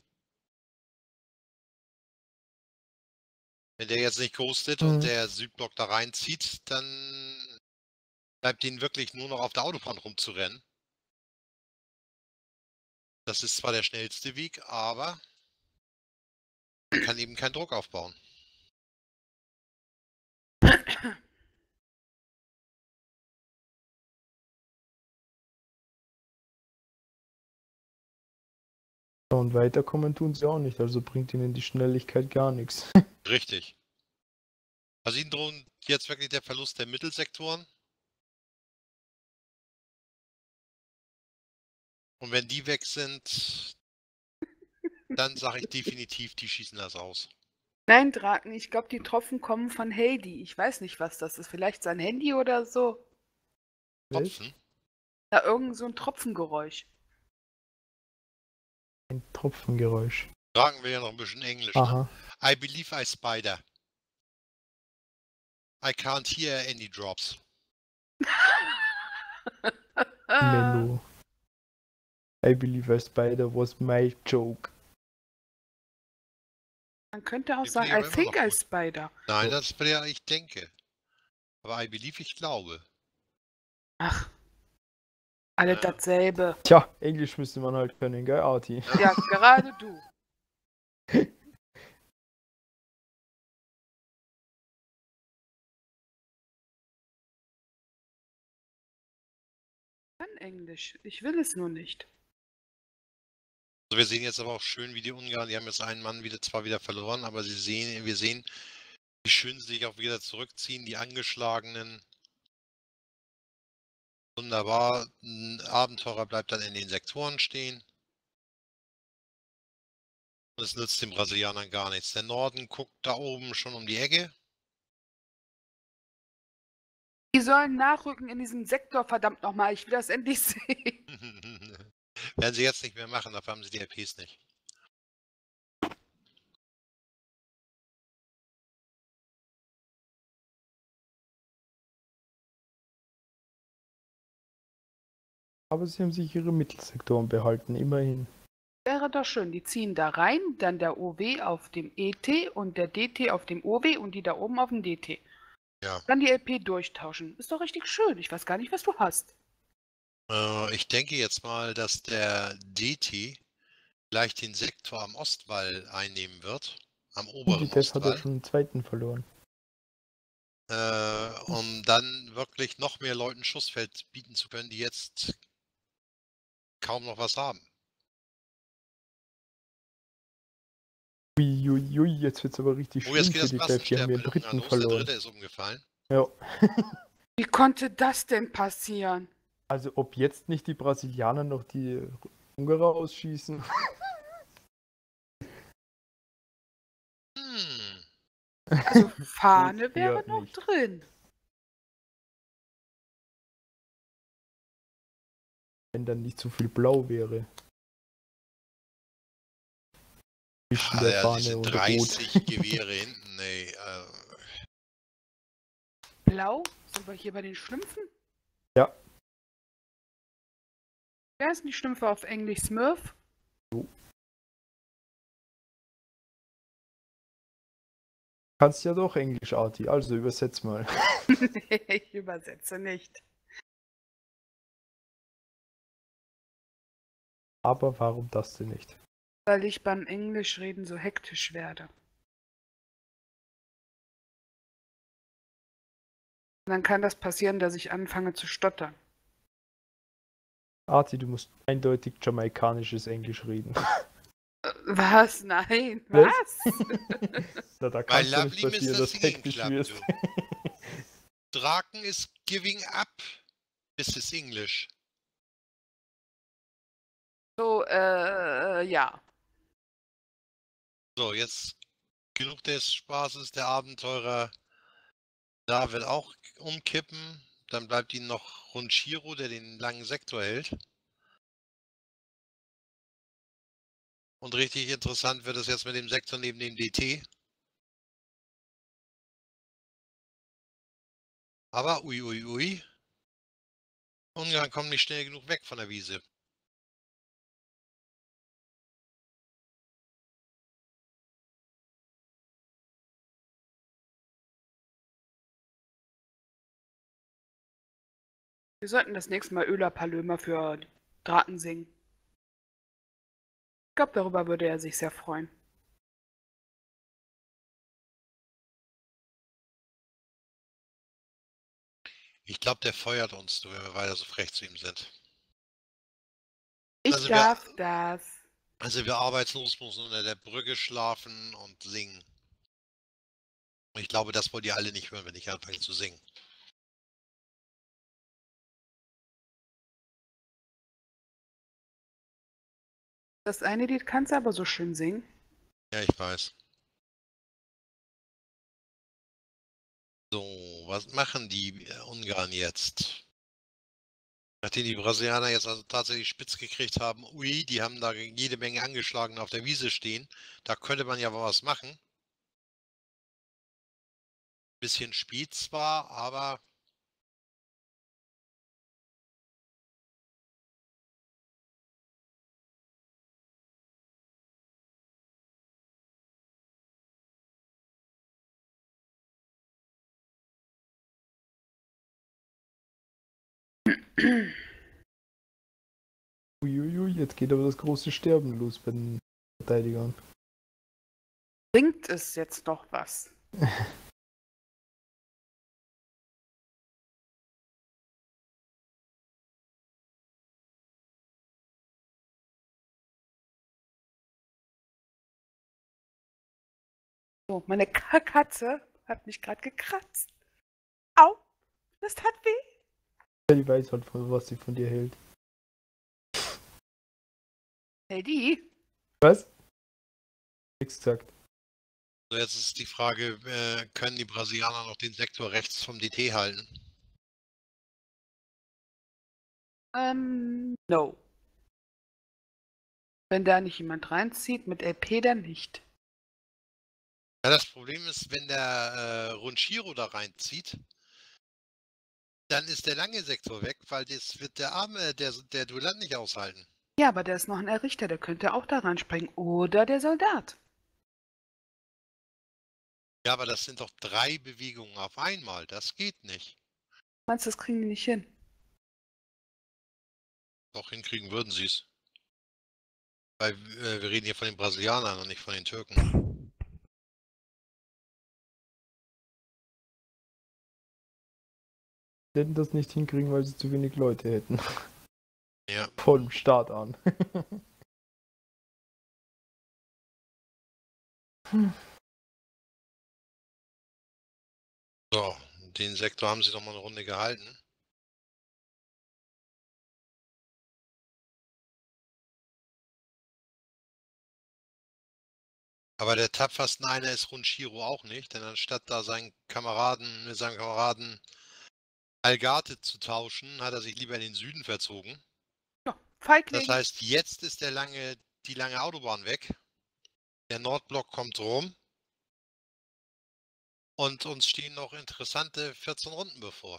Wenn der jetzt nicht ghostet Mhm. und der Südblock da reinzieht, dann bleibt ihnen wirklich nur noch auf der Autobahn rumzurennen. Das ist zwar der schnellste Weg, aber man kann eben keinen Druck aufbauen. Und weiterkommen tun sie auch nicht, also bringt ihnen die Schnelligkeit gar nichts. Richtig. Also ihnen drohen jetzt wirklich der Verlust der Mittelsektoren. Und wenn die weg sind, dann sage ich definitiv, die schießen das aus. Nein, Draken, ich glaube, die Tropfen kommen von Heidi. Ich weiß nicht, was das ist. Vielleicht sein Handy oder so. Tropfen? Na, irgend so ein Tropfengeräusch. Ein Tropfengeräusch. Sagen wir ja noch ein bisschen Englisch, ne? Aha. I believe I spider. I can't hear any drops. Menno. I believe a spider was my joke. Man könnte auch Die sagen, finde I ich aber immer think noch I gut. spider. Nein, das ist der, ich denke. Aber I believe, ich glaube. Ach, alle Ja. dasselbe. Tja, Englisch müsste man halt können, gell, Arti? Ja, gerade du. Ich kann Englisch. Ich will es nur nicht. Also wir sehen jetzt aber auch schön, wie die Ungarn, die haben jetzt einen Mann wieder zwar wieder verloren, aber sie sehen, wir sehen, wie schön sie sich auch wieder zurückziehen, die Angeschlagenen. Wunderbar. Ein Abenteurer bleibt dann in den Sektoren stehen. Und es nützt den Brasilianern gar nichts. Der Norden guckt da oben schon um die Ecke. Die sollen nachrücken in diesem Sektor, verdammt nochmal, ich will das endlich sehen. Werden sie jetzt nicht mehr machen, dafür haben sie die R Ps nicht. Aber sie haben sich ihre Mittelsektoren behalten, immerhin. Wäre doch schön, die ziehen da rein, dann der O W auf dem E T und der D T auf dem O W und die da oben auf dem D T. Ja. Dann die L P durchtauschen. Ist doch richtig schön. Ich weiß gar nicht, was du hast. Äh, ich denke jetzt mal, dass der D T gleich den Sektor am Ostwall einnehmen wird. Am Und oberen die Dev hat ja Ostwall. schon einen zweiten verloren. Äh, um dann wirklich noch mehr Leuten Schussfeld bieten zu können, die jetzt kaum noch was haben. Uiuiui, jetzt wird's aber richtig Oh, schlimm jetzt geht für das die Dev. Die haben Massensterben ihren bei den Ungarn dritten los. Der verloren. dritte ist umgefallen. Ja. Wie konnte das denn passieren? Also ob jetzt nicht die Brasilianer noch die Ungarer ausschießen? Hm. Also Fahne Eher wäre noch nicht. drin. Wenn dann nicht zu viel blau wäre. Zwischen Ah, der ja, Fahne diese und dreißig Rot. Gewehre hinten, ey. Äh, Blau? Sind wir hier bei den Schlümpfen? Ja. Wer ist denn die Schlümpfe auf Englisch? Smurf? Kannst ja doch Englisch, Arti, also übersetz mal. Ich übersetze nicht. Aber warum das denn nicht? Weil ich beim Englischreden so hektisch werde. Und dann kann das passieren, dass ich anfange zu stottern. Arti, du musst eindeutig jamaikanisches Englisch reden. Äh, Was? Nein. Was? Was? Na, da My kann es ja nicht lovely passieren, Mister dass Singing hektisch Club, wirst. du. Draken is giving up. This is English. So, äh, ja. So, jetzt genug des Spaßes. Der Abenteurer da wird auch umkippen. Dann bleibt ihnen noch Runshiro, der den langen Sektor hält. Und richtig interessant wird es jetzt mit dem Sektor neben dem D T. Aber ui ui ui. Ungarn kommt nicht schnell genug weg von der Wiese. Wir sollten das nächste Mal Öler Palömer für Draken singen. Ich glaube, darüber würde er sich sehr freuen. Ich glaube, der feuert uns, wenn wir weiter so frech zu ihm sind. Ich Also wir- darf das. Also wir arbeitslos müssen unter der Brücke schlafen und singen. Und ich glaube, das wollt ihr alle nicht hören, wenn ich anfange zu singen. Das eine Lied kannst du aber so schön singen. Ja, ich weiß. So, was machen die äh, Ungarn jetzt? Nachdem die Brasilianer jetzt also tatsächlich spitz gekriegt haben, ui, die haben da jede Menge angeschlagen auf der Wiese stehen. Da könnte man ja mal was machen. Bisschen spät zwar, aber Uiuiui, jetzt geht aber das große Sterben los bei den Verteidigern. Bringt es jetzt noch was? So, meine K Katze hat mich gerade gekratzt. Au, das tat weh. Ja, die weiß halt, von was sie von dir hält. Lady, Was? Nix gesagt. So, jetzt ist die Frage, äh, können die Brasilianer noch den Sektor rechts vom D T halten? ähm, no. Wenn da nicht jemand reinzieht, mit L P dann nicht. Ja, das Problem ist, wenn der äh, Ronchiro da reinzieht, dann ist der lange Sektor weg, weil das wird der arme, der, der Duellant nicht aushalten. Ja, aber da ist noch ein Errichter, der könnte auch da reinspringen. Oder der Soldat. Ja, aber das sind doch drei Bewegungen auf einmal. Das geht nicht. Meinst du, das kriegen die nicht hin? Doch hinkriegen würden sie es. Weil äh, wir reden hier von den Brasilianern und nicht von den Türken. Die hätten das nicht hinkriegen, weil sie zu wenig Leute hätten. Ja. Von Start an. hm. So, den Sektor haben sie doch mal eine Runde gehalten. Aber der tapfersten einer ist Ronchiro auch nicht, denn anstatt da seinen Kameraden, mit seinem Kameraden Algate zu tauschen, hat er sich lieber in den Süden verzogen. Ja, Feigling. Das heißt, jetzt ist der lange, die lange Autobahn weg. Der Nordblock kommt rum. Und uns stehen noch interessante vierzehn Runden bevor.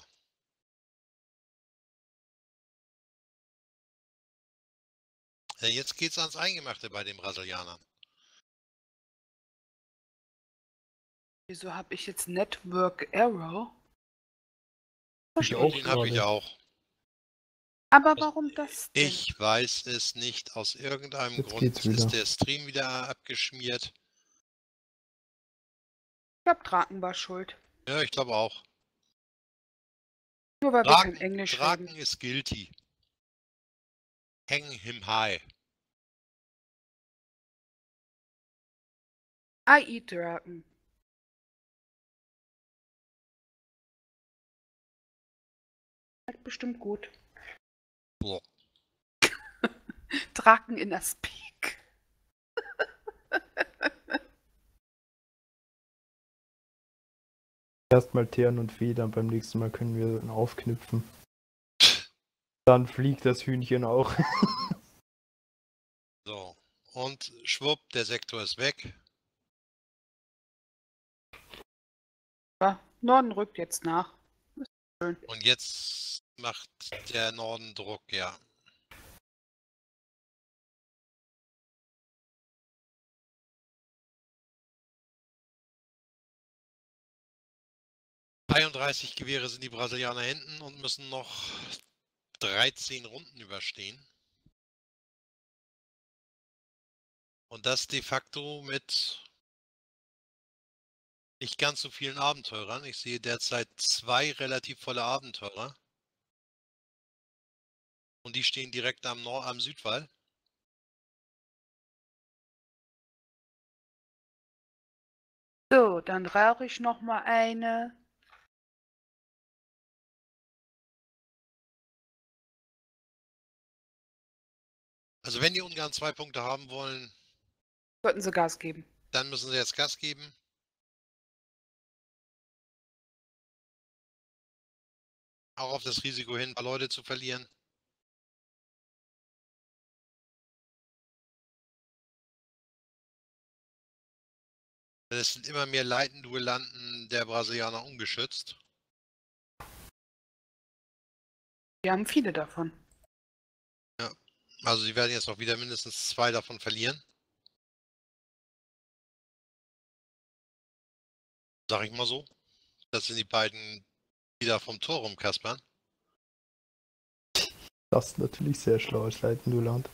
Ja, jetzt geht's ans Eingemachte bei den Brasilianern. Wieso habe ich jetzt Network Error? Ich auch Den habe ich gerade. auch. Aber warum das denn? Ich weiß es nicht. Aus irgendeinem Jetzt Grund geht's wieder. ist der Stream wieder abgeschmiert. Ich glaube, Draken war schuld. Ja, ich glaube auch. Nur weil wir kein Draken, Englisch Draken reden. ist guilty. Hang him high. I eat Draken. Schmeckt bestimmt gut. Boah. Draken in der Speak. Erstmal teeren und federn, beim nächsten Mal können wir dann aufknüpfen. Dann fliegt das Hühnchen auch. So. Und schwupp, der Sektor ist weg. Ja, Norden rückt jetzt nach. Und jetzt macht der Norden Druck, ja. dreiunddreißig Gewehre sind die Brasilianer hinten und müssen noch dreizehn Runden überstehen. Und das de facto mit nicht ganz so vielen Abenteurern. Ich sehe derzeit zwei relativ volle Abenteurer. Und die stehen direkt am, Nord am Südwall. So, dann rauche ich noch mal eine. Also wenn die Ungarn zwei Punkte haben wollen, Sollten sie Gas geben. dann müssen sie jetzt Gas geben. Auch auf das Risiko hin, ein paar Leute zu verlieren. Es sind immer mehr Leitenduellanten der Brasilianer ungeschützt. Wir haben viele davon. Ja, also sie werden jetzt auch wieder mindestens zwei davon verlieren. Sag ich mal so. Das sind die beiden, die da vom Tor rumkaspern. Das ist natürlich sehr schlau als Leitenduellant.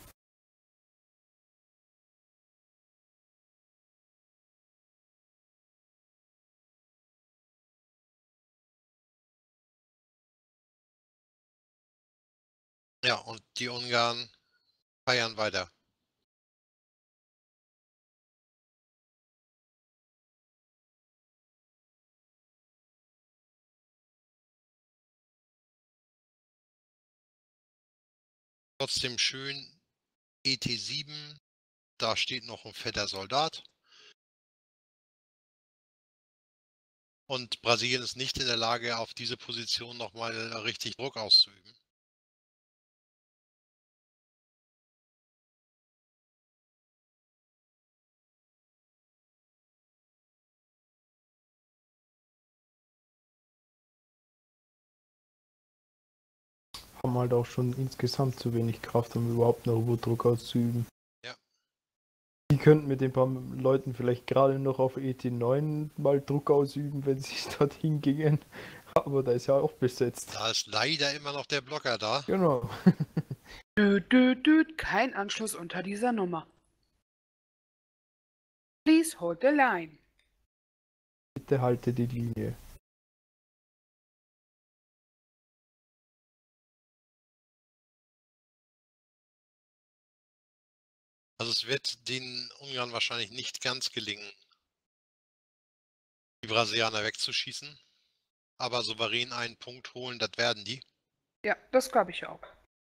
Ja, und die Ungarn feiern weiter. Trotzdem schön E T sieben, da steht noch ein fetter Soldat. Und Brasilien ist nicht in der Lage, auf diese Position nochmal richtig Druck auszuüben. Haben halt auch schon insgesamt zu wenig Kraft, um überhaupt noch U-Boot-Druck auszuüben. Ja. Die könnten mit den paar Leuten vielleicht gerade noch auf E T neun mal Druck ausüben, wenn sie dorthin gingen. Aber da ist ja auch besetzt. Da ist leider immer noch der Blocker da. Genau. Dü, dü, dü, kein Anschluss unter dieser Nummer. Please hold the line. Bitte halte die Linie. Also es wird den Ungarn wahrscheinlich nicht ganz gelingen, die Brasilianer wegzuschießen. Aber souverän einen Punkt holen, das werden die. Ja, das glaube ich auch.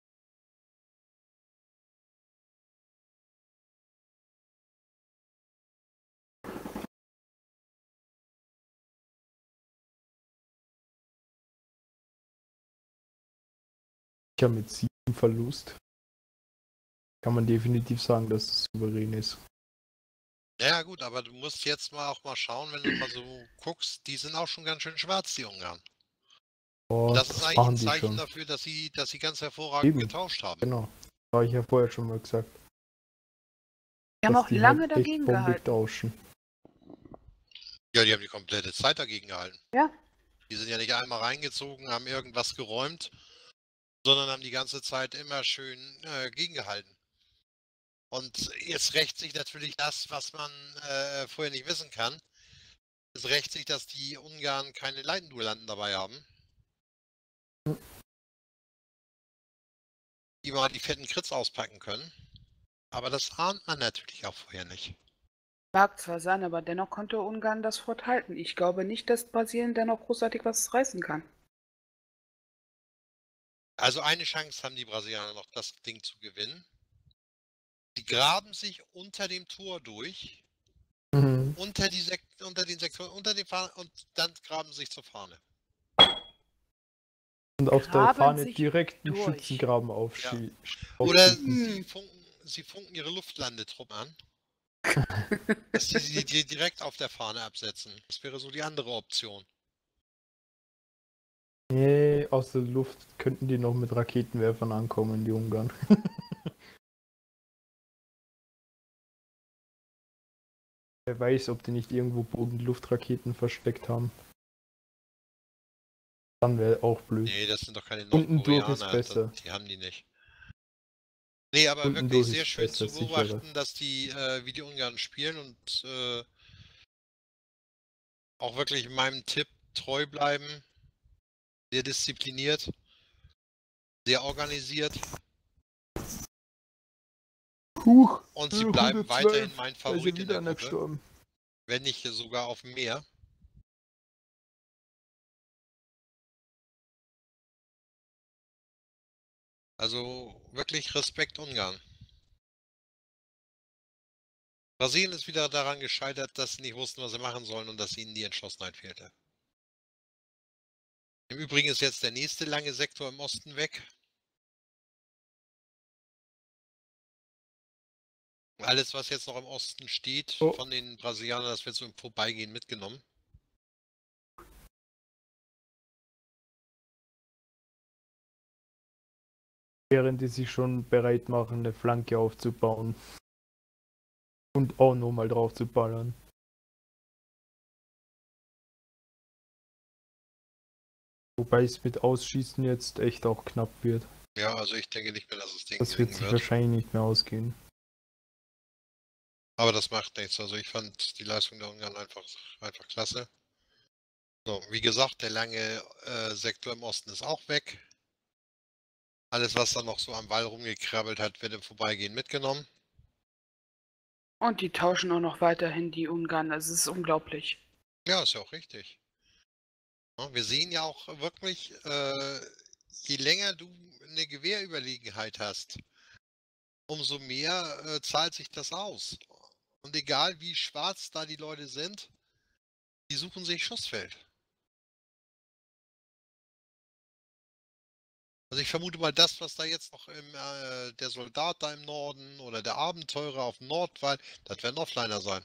Ja, mit sieben Verlust kann man definitiv sagen, dass es souverän ist. Ja gut, aber du musst jetzt mal auch mal schauen, wenn du mal so guckst, die sind auch schon ganz schön schwarz, die Ungarn. Oh, Das, das ist eigentlich machen ein die Zeichen schon. dafür, dass sie, dass sie ganz hervorragend Eben. getauscht haben. Genau. Das habe ich ja vorher schon mal gesagt. Wir haben dass auch die lange halt echt dagegen bombig gehalten. tauschen. Ja, die haben die komplette Zeit dagegen gehalten. Ja. Die sind ja nicht einmal reingezogen, haben irgendwas geräumt, sondern haben die ganze Zeit immer schön äh, gegengehalten. Und jetzt rächt sich natürlich das, was man äh, vorher nicht wissen kann. Es rächt sich, dass die Ungarn keine Leitenduellanten dabei haben. Die mal die fetten Crits auspacken können. Aber das ahnt man natürlich auch vorher nicht. Mag zwar sein, aber dennoch konnte Ungarn das Fort halten. Ich glaube nicht, dass Brasilien dennoch großartig was reißen kann. Also eine Chance haben die Brasilianer noch, das Ding zu gewinnen. Die graben sich unter dem Tor durch, Mhm. unter, die Sek unter den Sektoren, unter den Fahnen und dann graben sie sich zur Fahne. Und auf der Graben Fahne sich direkt einen durch. Schützengraben aufschießen. Oder Hm. sie funken, sie funken ihre Luftlandetruppen an. Dass sie sie die direkt auf der Fahne absetzen. Das wäre so die andere Option. Nee, aus der Luft könnten die noch mit Raketenwerfern ankommen, die Ungarn. Wer weiß, ob die nicht irgendwo Boden-Luft-Raketen versteckt haben. Dann wäre auch blöd. Nee, das sind doch keine Unten durch Nordkoreaner. ist besser. Das, die haben die nicht. Nee, aber Unten wirklich durch sehr ist schön besser, zu beobachten, sicherer. dass die, äh, wie die Ungarn spielen und äh, auch wirklich meinem Tipp treu bleiben. Sehr diszipliniert. Sehr organisiert. Huch, Und sie äh, bleiben hundertzwölf, weiterhin mein da ist ja Favorit in wieder der einer Gruppe. gestorben. Wenn nicht sogar auf mehr. Also wirklich Respekt Ungarn. Brasilien ist wieder daran gescheitert, dass sie nicht wussten, was sie machen sollen und dass ihnen die Entschlossenheit fehlte. Im Übrigen ist jetzt der nächste lange Sektor im Osten weg. Alles, was jetzt noch im Osten steht, Oh. von den Brasilianern, das wird so im Vorbeigehen mitgenommen. Während die sich schon bereit machen, eine Flanke aufzubauen. Und auch nochmal drauf zu ballern. Wobei es mit Ausschießen jetzt echt auch knapp wird. Ja, also ich denke nicht mehr, dass das Ding Das wird gelingen sich wird. wahrscheinlich nicht mehr ausgehen. Aber das macht nichts. Also ich fand die Leistung der Ungarn einfach, einfach klasse. So, wie gesagt, der lange äh, Sektor im Osten ist auch weg. Alles, was da noch so am Wall rumgekrabbelt hat, wird im Vorbeigehen mitgenommen. Und die tauschen auch noch weiterhin die Ungarn. Es ist unglaublich. Ja, ist ja auch richtig. Ja, wir sehen ja auch wirklich, äh, je länger du eine Gewehrüberlegenheit hast, umso mehr äh, zahlt sich das aus. Und egal wie schwarz da die Leute sind, die suchen sich Schussfeld. Also ich vermute mal, das, was da jetzt noch im, äh, der Soldat da im Norden oder der Abenteurer auf dem Nordwall, das werden Offliner sein.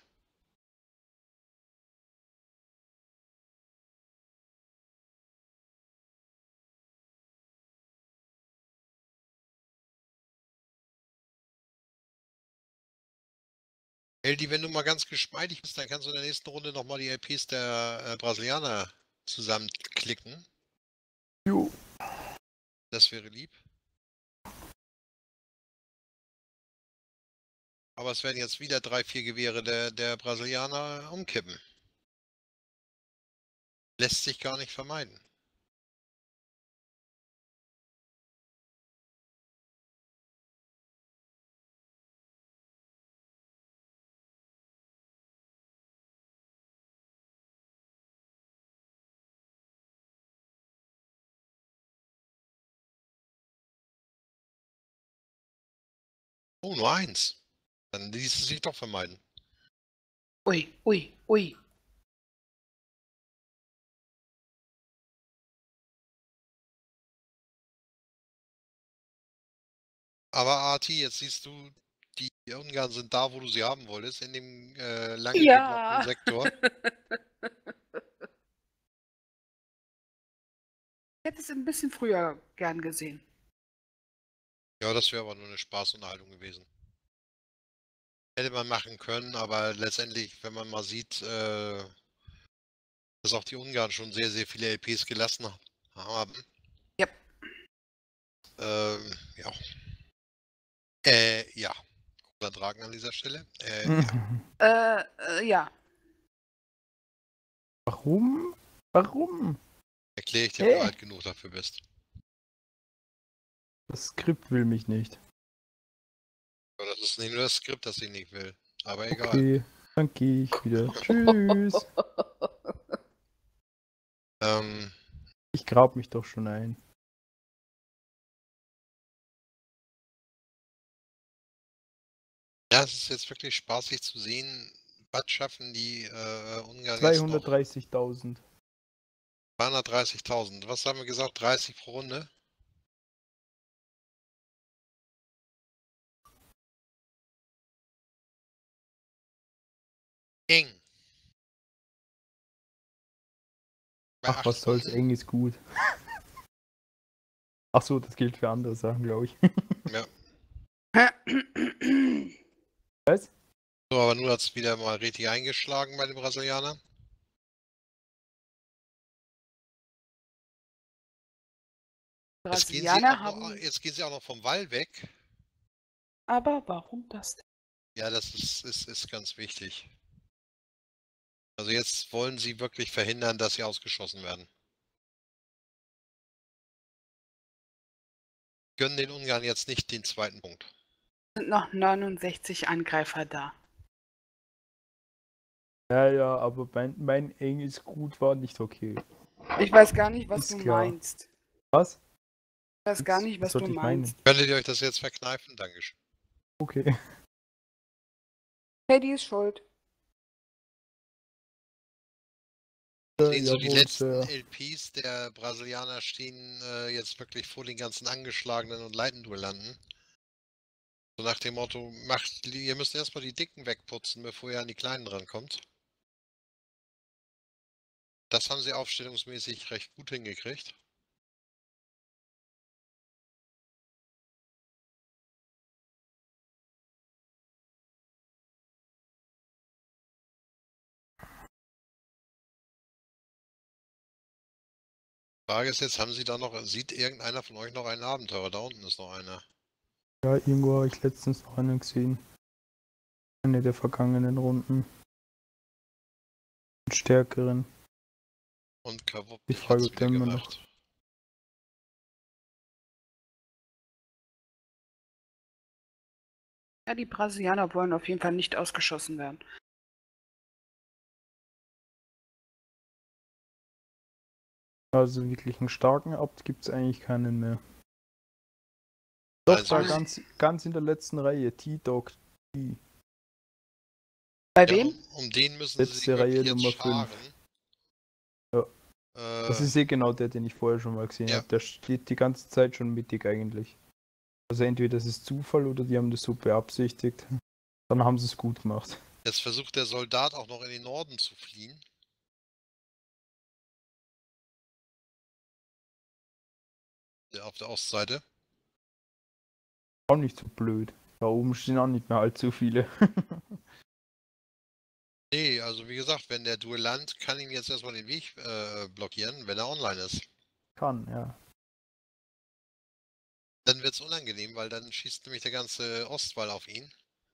Eldi, wenn du mal ganz geschmeidig bist, dann kannst du in der nächsten Runde nochmal die L Ps der äh, Brasilianer zusammenklicken. Jo. Das wäre lieb. Aber es werden jetzt wieder drei, vier Gewehre der, der Brasilianer umkippen. Lässt sich gar nicht vermeiden. Oh, nur eins. Dann ließ es sich doch vermeiden. Ui, ui, ui. Aber Arti, jetzt siehst du, die Ungarn sind da, wo du sie haben wolltest, in dem äh, lange Ja. geblockten Sektor. Ich hätte es ein bisschen früher gern gesehen. Ja, das wäre aber nur eine Spaßunterhaltung gewesen. Hätte man machen können, aber letztendlich, wenn man mal sieht, äh, dass auch die Ungarn schon sehr, sehr viele L Ps gelassen haben. Yep. Ähm, ja. Äh, ja. Cooler Dragen an dieser Stelle. Äh, ja. Äh, äh, ja. Warum? Warum? Erkläre ich dir, Hä? wenn du alt genug dafür bist. Das Skript will mich nicht. Aber das ist nicht nur das Skript, das ich nicht will. Aber egal. Okay, dann gehe ich wieder. Tschüss. Ähm, Ich grab mich doch schon ein. ja, es ist jetzt wirklich spaßig zu sehen, was schaffen die äh, Ungarn jetzt noch? zweihundertdreißigtausend. zweihundertdreißigtausend. Was haben wir gesagt? dreißig pro Runde? Eng. Bei Ach, acht was soll's, Runden. eng ist gut. Ach so, das gilt für andere Sachen, glaube ich. Ja. Was? So, aber nun hat es wieder mal richtig eingeschlagen bei den Brasilianern. Jetzt gehen, sie Brasilianer auch noch, haben. jetzt gehen sie auch noch vom Wall weg. Aber warum das denn? Ja, das ist, ist, ist ganz wichtig. Also jetzt wollen sie wirklich verhindern, dass sie ausgeschossen werden. Gönnen den Ungarn jetzt nicht den zweiten Punkt. Es sind noch neunundsechzig Angreifer da. Ja, ja, aber mein, mein eng ist gut war nicht okay. Ich weiß gar nicht, was Ist du klar. meinst. Was? Ich weiß gar nicht, was sollte du ich meinen? meinst. Könntet ihr euch das jetzt verkneifen? Dankeschön. Okay. Teddy ist schuld. Sehen so die Jawohl, letzten Sir. L Ps der Brasilianer stehen äh, jetzt wirklich vor den ganzen angeschlagenen und Leitenduellanten. So nach dem Motto, macht, ihr müsst erstmal die Dicken wegputzen, bevor ihr an die Kleinen rankommt. Das haben sie aufstellungsmäßig recht gut hingekriegt. Frage ist jetzt, haben sie da noch, sieht irgendeiner von euch noch einen Abenteurer? Da unten ist noch einer. Ja, irgendwo habe ich letztens noch einen gesehen. Eine der vergangenen Runden. Einen stärkeren. Und Kawup Die Frage, ob der immer noch. Ja, die Brasilianer wollen auf jeden Fall nicht ausgeschossen werden. Also wirklich einen starken Abt gibt es eigentlich keinen mehr. Doch, Also, da ganz, ganz in der letzten Reihe, T-Dog. T. Bei ja, wem? um, um den müssen sie Letzte sich wirklich Reihe jetzt Nummer scharen. fünf. Ja. Äh, Das ist eh genau der, den ich vorher schon mal gesehen Ja. habe. Der steht die ganze Zeit schon mittig eigentlich. Also entweder das ist Zufall oder die haben das so beabsichtigt. Dann haben sie es gut gemacht. Jetzt versucht der Soldat auch noch in den Norden zu fliehen. Der auf der Ostseite. Auch nicht so blöd. Da oben stehen auch nicht mehr allzu viele. Nee, also wie gesagt, wenn der Duellant kann ihm jetzt erstmal den Weg äh, blockieren, wenn er online ist. Kann, ja. Dann wird es unangenehm, weil dann schießt nämlich der ganze Ostwall auf ihn.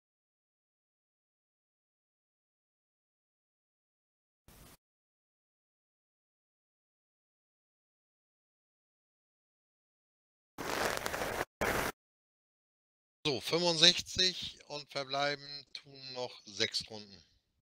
So, fünfundsechzig und verbleiben tun noch sechs Runden.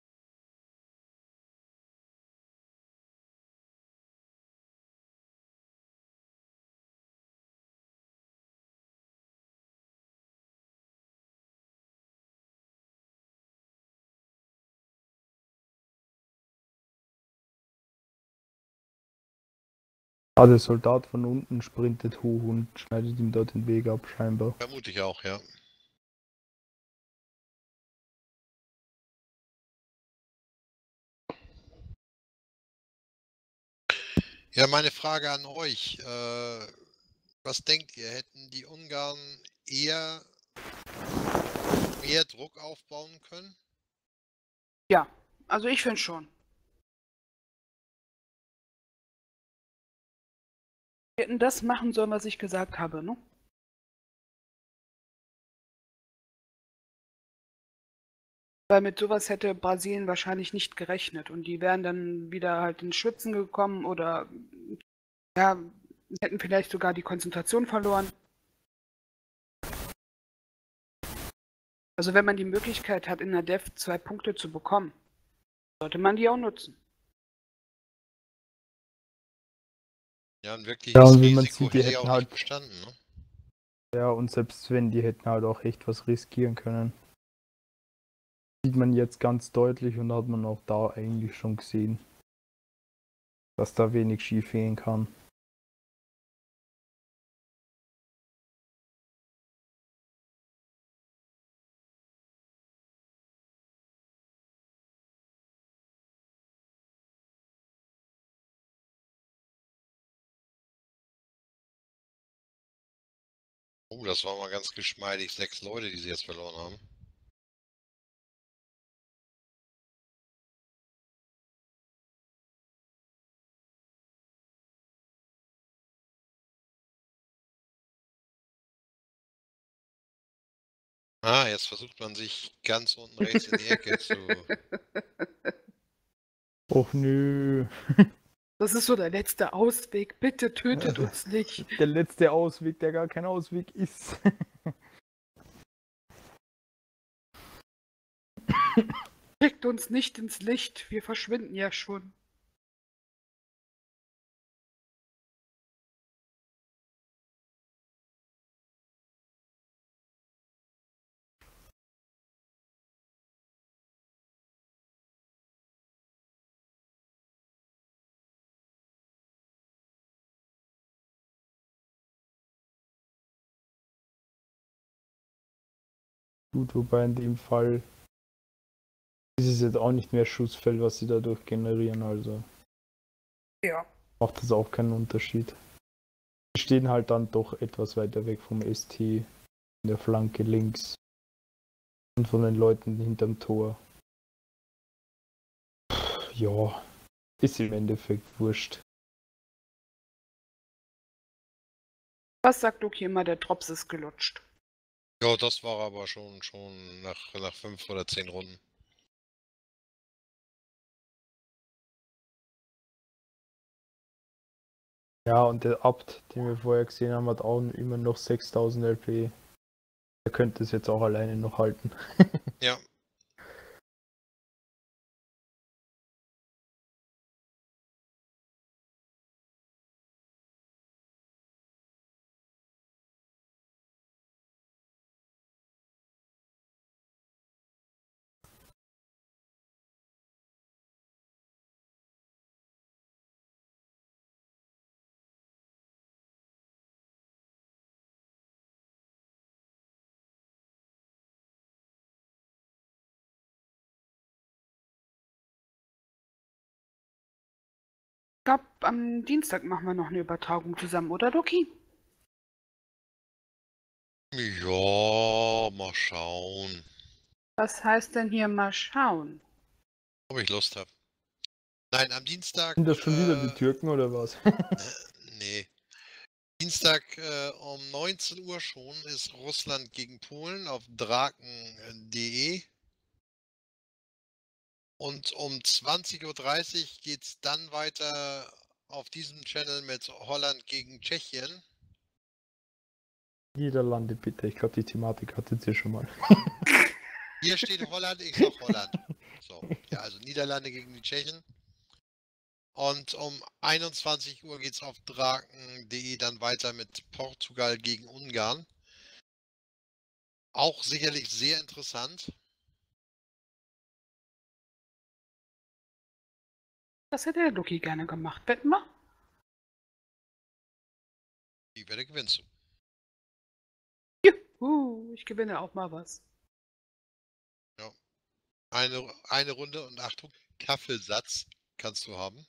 Ah, der Soldat von unten sprintet hoch und schneidet ihm dort den Weg ab, scheinbar. Vermute ich auch, ja. Ja, meine Frage an euch. Äh, was denkt ihr? Hätten die Ungarn eher mehr Druck aufbauen können? Ja, also ich finde schon. Wir hätten das machen sollen, was ich gesagt habe, ne? Weil mit sowas hätte Brasilien wahrscheinlich nicht gerechnet und die wären dann wieder halt ins Schwitzen gekommen oder ja, hätten vielleicht sogar die Konzentration verloren. Also wenn man die Möglichkeit hat, in der Dev zwei Punkte zu bekommen, sollte man die auch nutzen. Ja, ein wirkliches Ja, und wie man Risiko sieht, die hätte ich hätten auch halt- nicht bestanden, ne? Ja, und selbst wenn, die hätten halt auch echt was riskieren können. Sieht man jetzt ganz deutlich und hat man auch da eigentlich schon gesehen, dass da wenig schief gehen kann. Oh, das war mal ganz geschmeidig. Sechs Leute, die sie jetzt verloren haben. Ah, jetzt versucht man sich ganz unten rechts in die Ecke zu... Och nö. Das ist so der letzte Ausweg. Bitte tötet uns nicht. Der letzte Ausweg, der gar kein Ausweg ist. Schickt uns nicht ins Licht. Wir verschwinden ja schon. Gut, wobei in dem Fall ist es jetzt auch nicht mehr Schussfeld, was sie dadurch generieren, also Ja. macht das auch keinen Unterschied. Sie stehen halt dann doch etwas weiter weg vom S T, in der Flanke links und von den Leuten hinterm Tor. Pff, ja, ist im Endeffekt wurscht. Was sagt Doki immer, der Drops ist gelutscht? Ja, das war aber schon, schon nach, nach fünf oder zehn Runden. Ja, und der Abt, den wir vorher gesehen haben, hat auch immer noch sechstausend L P. Er könnte es jetzt auch alleine noch halten. Ja. glaube, am Dienstag machen wir noch eine Übertragung zusammen, oder Loki? Ja, mal schauen, Was heißt denn hier mal schauen? ob ich Lust habe. Nein, am Dienstag. Sind das schon wieder die äh, Türken oder was? Nee. Dienstag äh, um neunzehn Uhr schon ist Russland gegen Polen auf draken punkt de. Und um zwanzig Uhr dreißig geht es dann weiter auf diesem Channel mit Holland gegen Tschechien. Niederlande bitte, ich glaube die Thematik hattet ihr schon mal. Hier steht Holland, ich sag Holland. So, ja, also Niederlande gegen die Tschechen. Und um einundzwanzig Uhr geht es auf draken punkt de dann weiter mit Portugal gegen Ungarn. Auch sicherlich sehr interessant. Das hätte der Loki gerne gemacht. Wetten wir? Die werde gewinnst du. Juhu, ich gewinne auch mal was. Eine, eine Runde und Achtung, Kaffeesatz kannst du haben.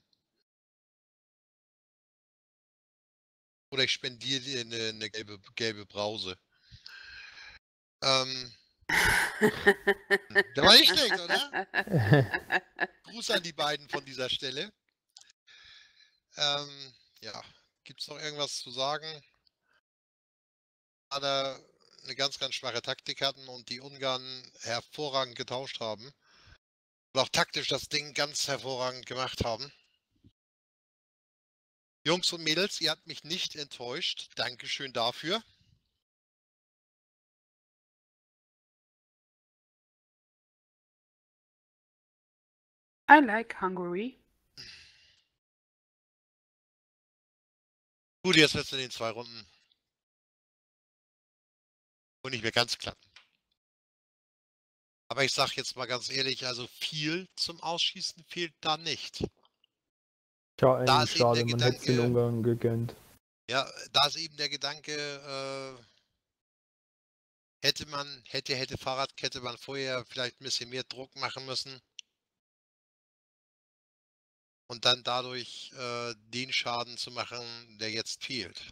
Oder ich spendiere dir eine, eine gelbe, gelbe Brause. Ähm, der war nicht schlecht, oder? Gruß an die beiden von dieser Stelle. Ähm, ja, gibt es noch irgendwas zu sagen? Da eine ganz, ganz schwache Taktik hatten und die Ungarn hervorragend getauscht haben. Und auch taktisch das Ding ganz hervorragend gemacht haben. Jungs und Mädels, ihr habt mich nicht enttäuscht. Dankeschön dafür. I like Hungary. Gut, jetzt wird es in den zwei Runden und nicht mehr ganz klappen. Aber ich sage jetzt mal ganz ehrlich, also viel zum Ausschießen fehlt da nicht. Ja, Da eigentlich ist eben der schade, man hätte es den Gedanke- Ungarn gegönnt. Ja, da ist eben der Gedanke, äh, hätte man, hätte, hätte Fahrradkette man vorher vielleicht ein bisschen mehr Druck machen müssen. Und dann dadurch äh, den Schaden zu machen, der jetzt fehlt.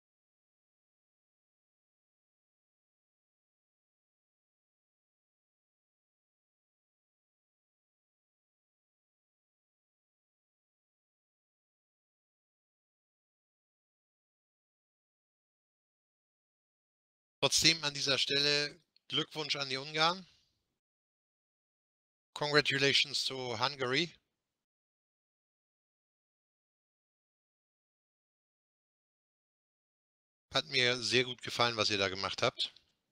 Trotzdem an dieser Stelle Glückwunsch an die Ungarn. Congratulations to Hungary. Hat mir sehr gut gefallen, was ihr da gemacht habt.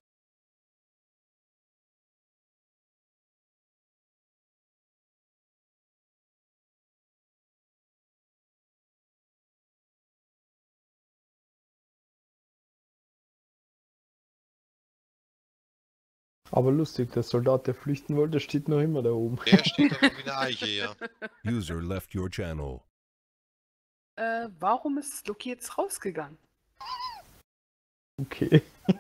Aber lustig, der Soldat, der flüchten wollte, steht noch immer da oben. Der steht da noch wie eine Eiche, ja. User left your channel. Äh, warum ist Loki jetzt rausgegangen? Okay.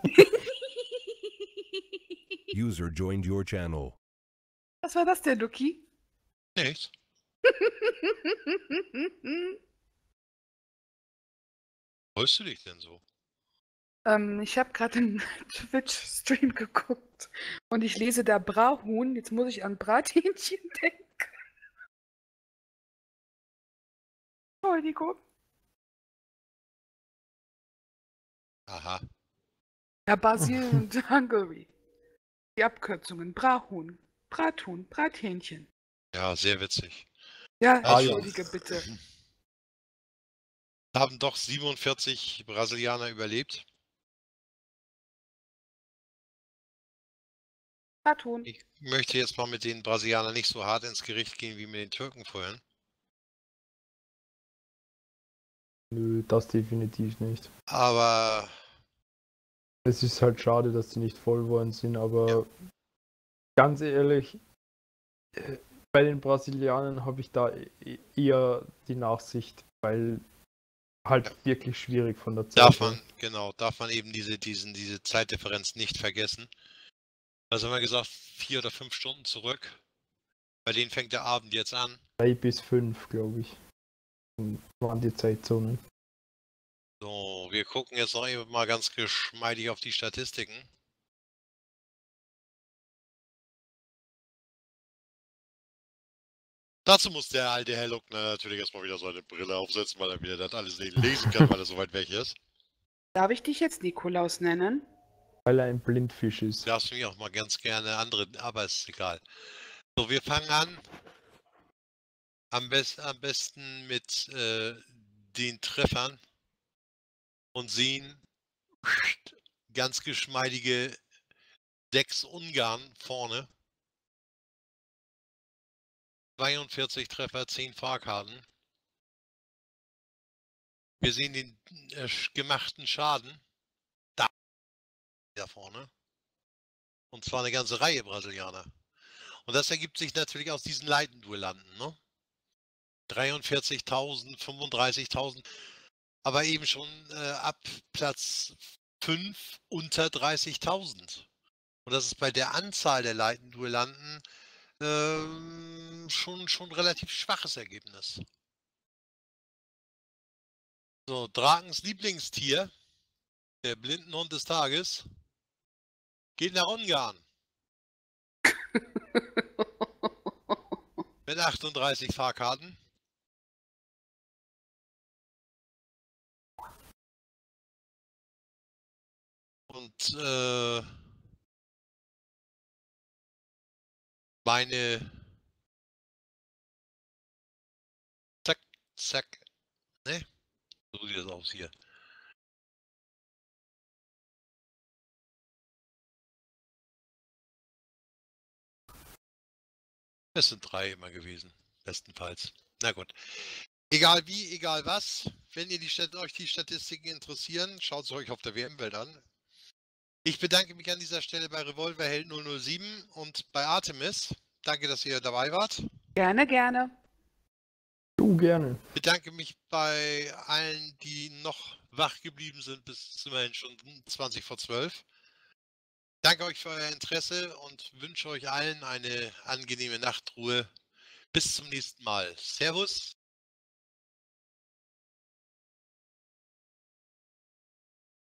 User joined your channel. Was war das denn, Loki? Nichts. Freust du dich denn so? ähm, ich habe gerade einen Twitch-Stream geguckt und ich lese da Brahuhn. Jetzt muss ich an Brathähnchen denken. Entschuldigung. Aha. Ja, Basil und Hungary. Die Abkürzungen Brahuhn, Brathuhn, Brathähnchen. Ja, sehr witzig. Ja, Ah, ja. entschuldige bitte. Haben doch siebenundvierzig Brasilianer überlebt. Brathuhn. Ich möchte jetzt mal mit den Brasilianern nicht so hart ins Gericht gehen wie mit den Türken vorhin. Nö, das definitiv nicht. Aber Es ist halt schade, dass die nicht voll worden sind, aber ganz ehrlich, äh, bei den Brasilianern habe ich da e- eher die Nachsicht, weil halt Ja. wirklich schwierig von der Zeit darf her. man, genau, darf man eben diese, diesen, diese Zeitdifferenz nicht vergessen. Also haben wir gesagt, vier oder fünf Stunden zurück. Bei denen fängt der Abend jetzt an. Drei bis fünf, glaube ich. waren die Zeitzonen. So, wir gucken jetzt noch eben mal ganz geschmeidig auf die Statistiken. Dazu muss der alte Herr Luckner natürlich erstmal wieder seine Brille aufsetzen, weil er wieder das alles nicht lesen kann, weil er so weit weg ist. Darf ich dich jetzt Nikolaus nennen? Weil er ein Blindfisch ist. Darfst du mich auch mal ganz gerne andere, aber ist egal. So, wir fangen an. Am, best, am besten mit äh, den Treffern und sehen ganz geschmeidige sechs Ungarn vorne. zweiundvierzig Treffer, zehn Fahrkarten. Wir sehen den äh, gemachten Schaden. Da, da vorne. Und zwar eine ganze Reihe Brasilianer. Und das ergibt sich natürlich aus diesen Leitenduellanten. Ne? dreiundvierzigtausend, fünfunddreißigtausend. Aber eben schon äh, ab Platz fünf unter dreißigtausend. Und das ist bei der Anzahl der Leitenduellanten ähm, schon, schon relativ schwaches Ergebnis. So, Drakens Lieblingstier, der Blindenhund des Tages, geht nach Ungarn. Mit achtunddreißig Fahrkarten. Und äh, meine Zack, zack. Ne? So sieht das aus hier. Es sind drei immer gewesen, bestenfalls. Na gut. Egal wie, egal was. Wenn ihr die, euch die Statistiken interessieren, schaut es euch auf der W M-Welt an. Ich bedanke mich an dieser Stelle bei Revolverheld null null sieben und bei Artemis. Danke, dass ihr dabei wart. Gerne, gerne. Du gerne. Ich bedanke mich bei allen, die noch wach geblieben sind bis immerhin schon zwanzig vor zwölf. Danke euch für euer Interesse und wünsche euch allen eine angenehme Nachtruhe. Bis zum nächsten Mal. Servus.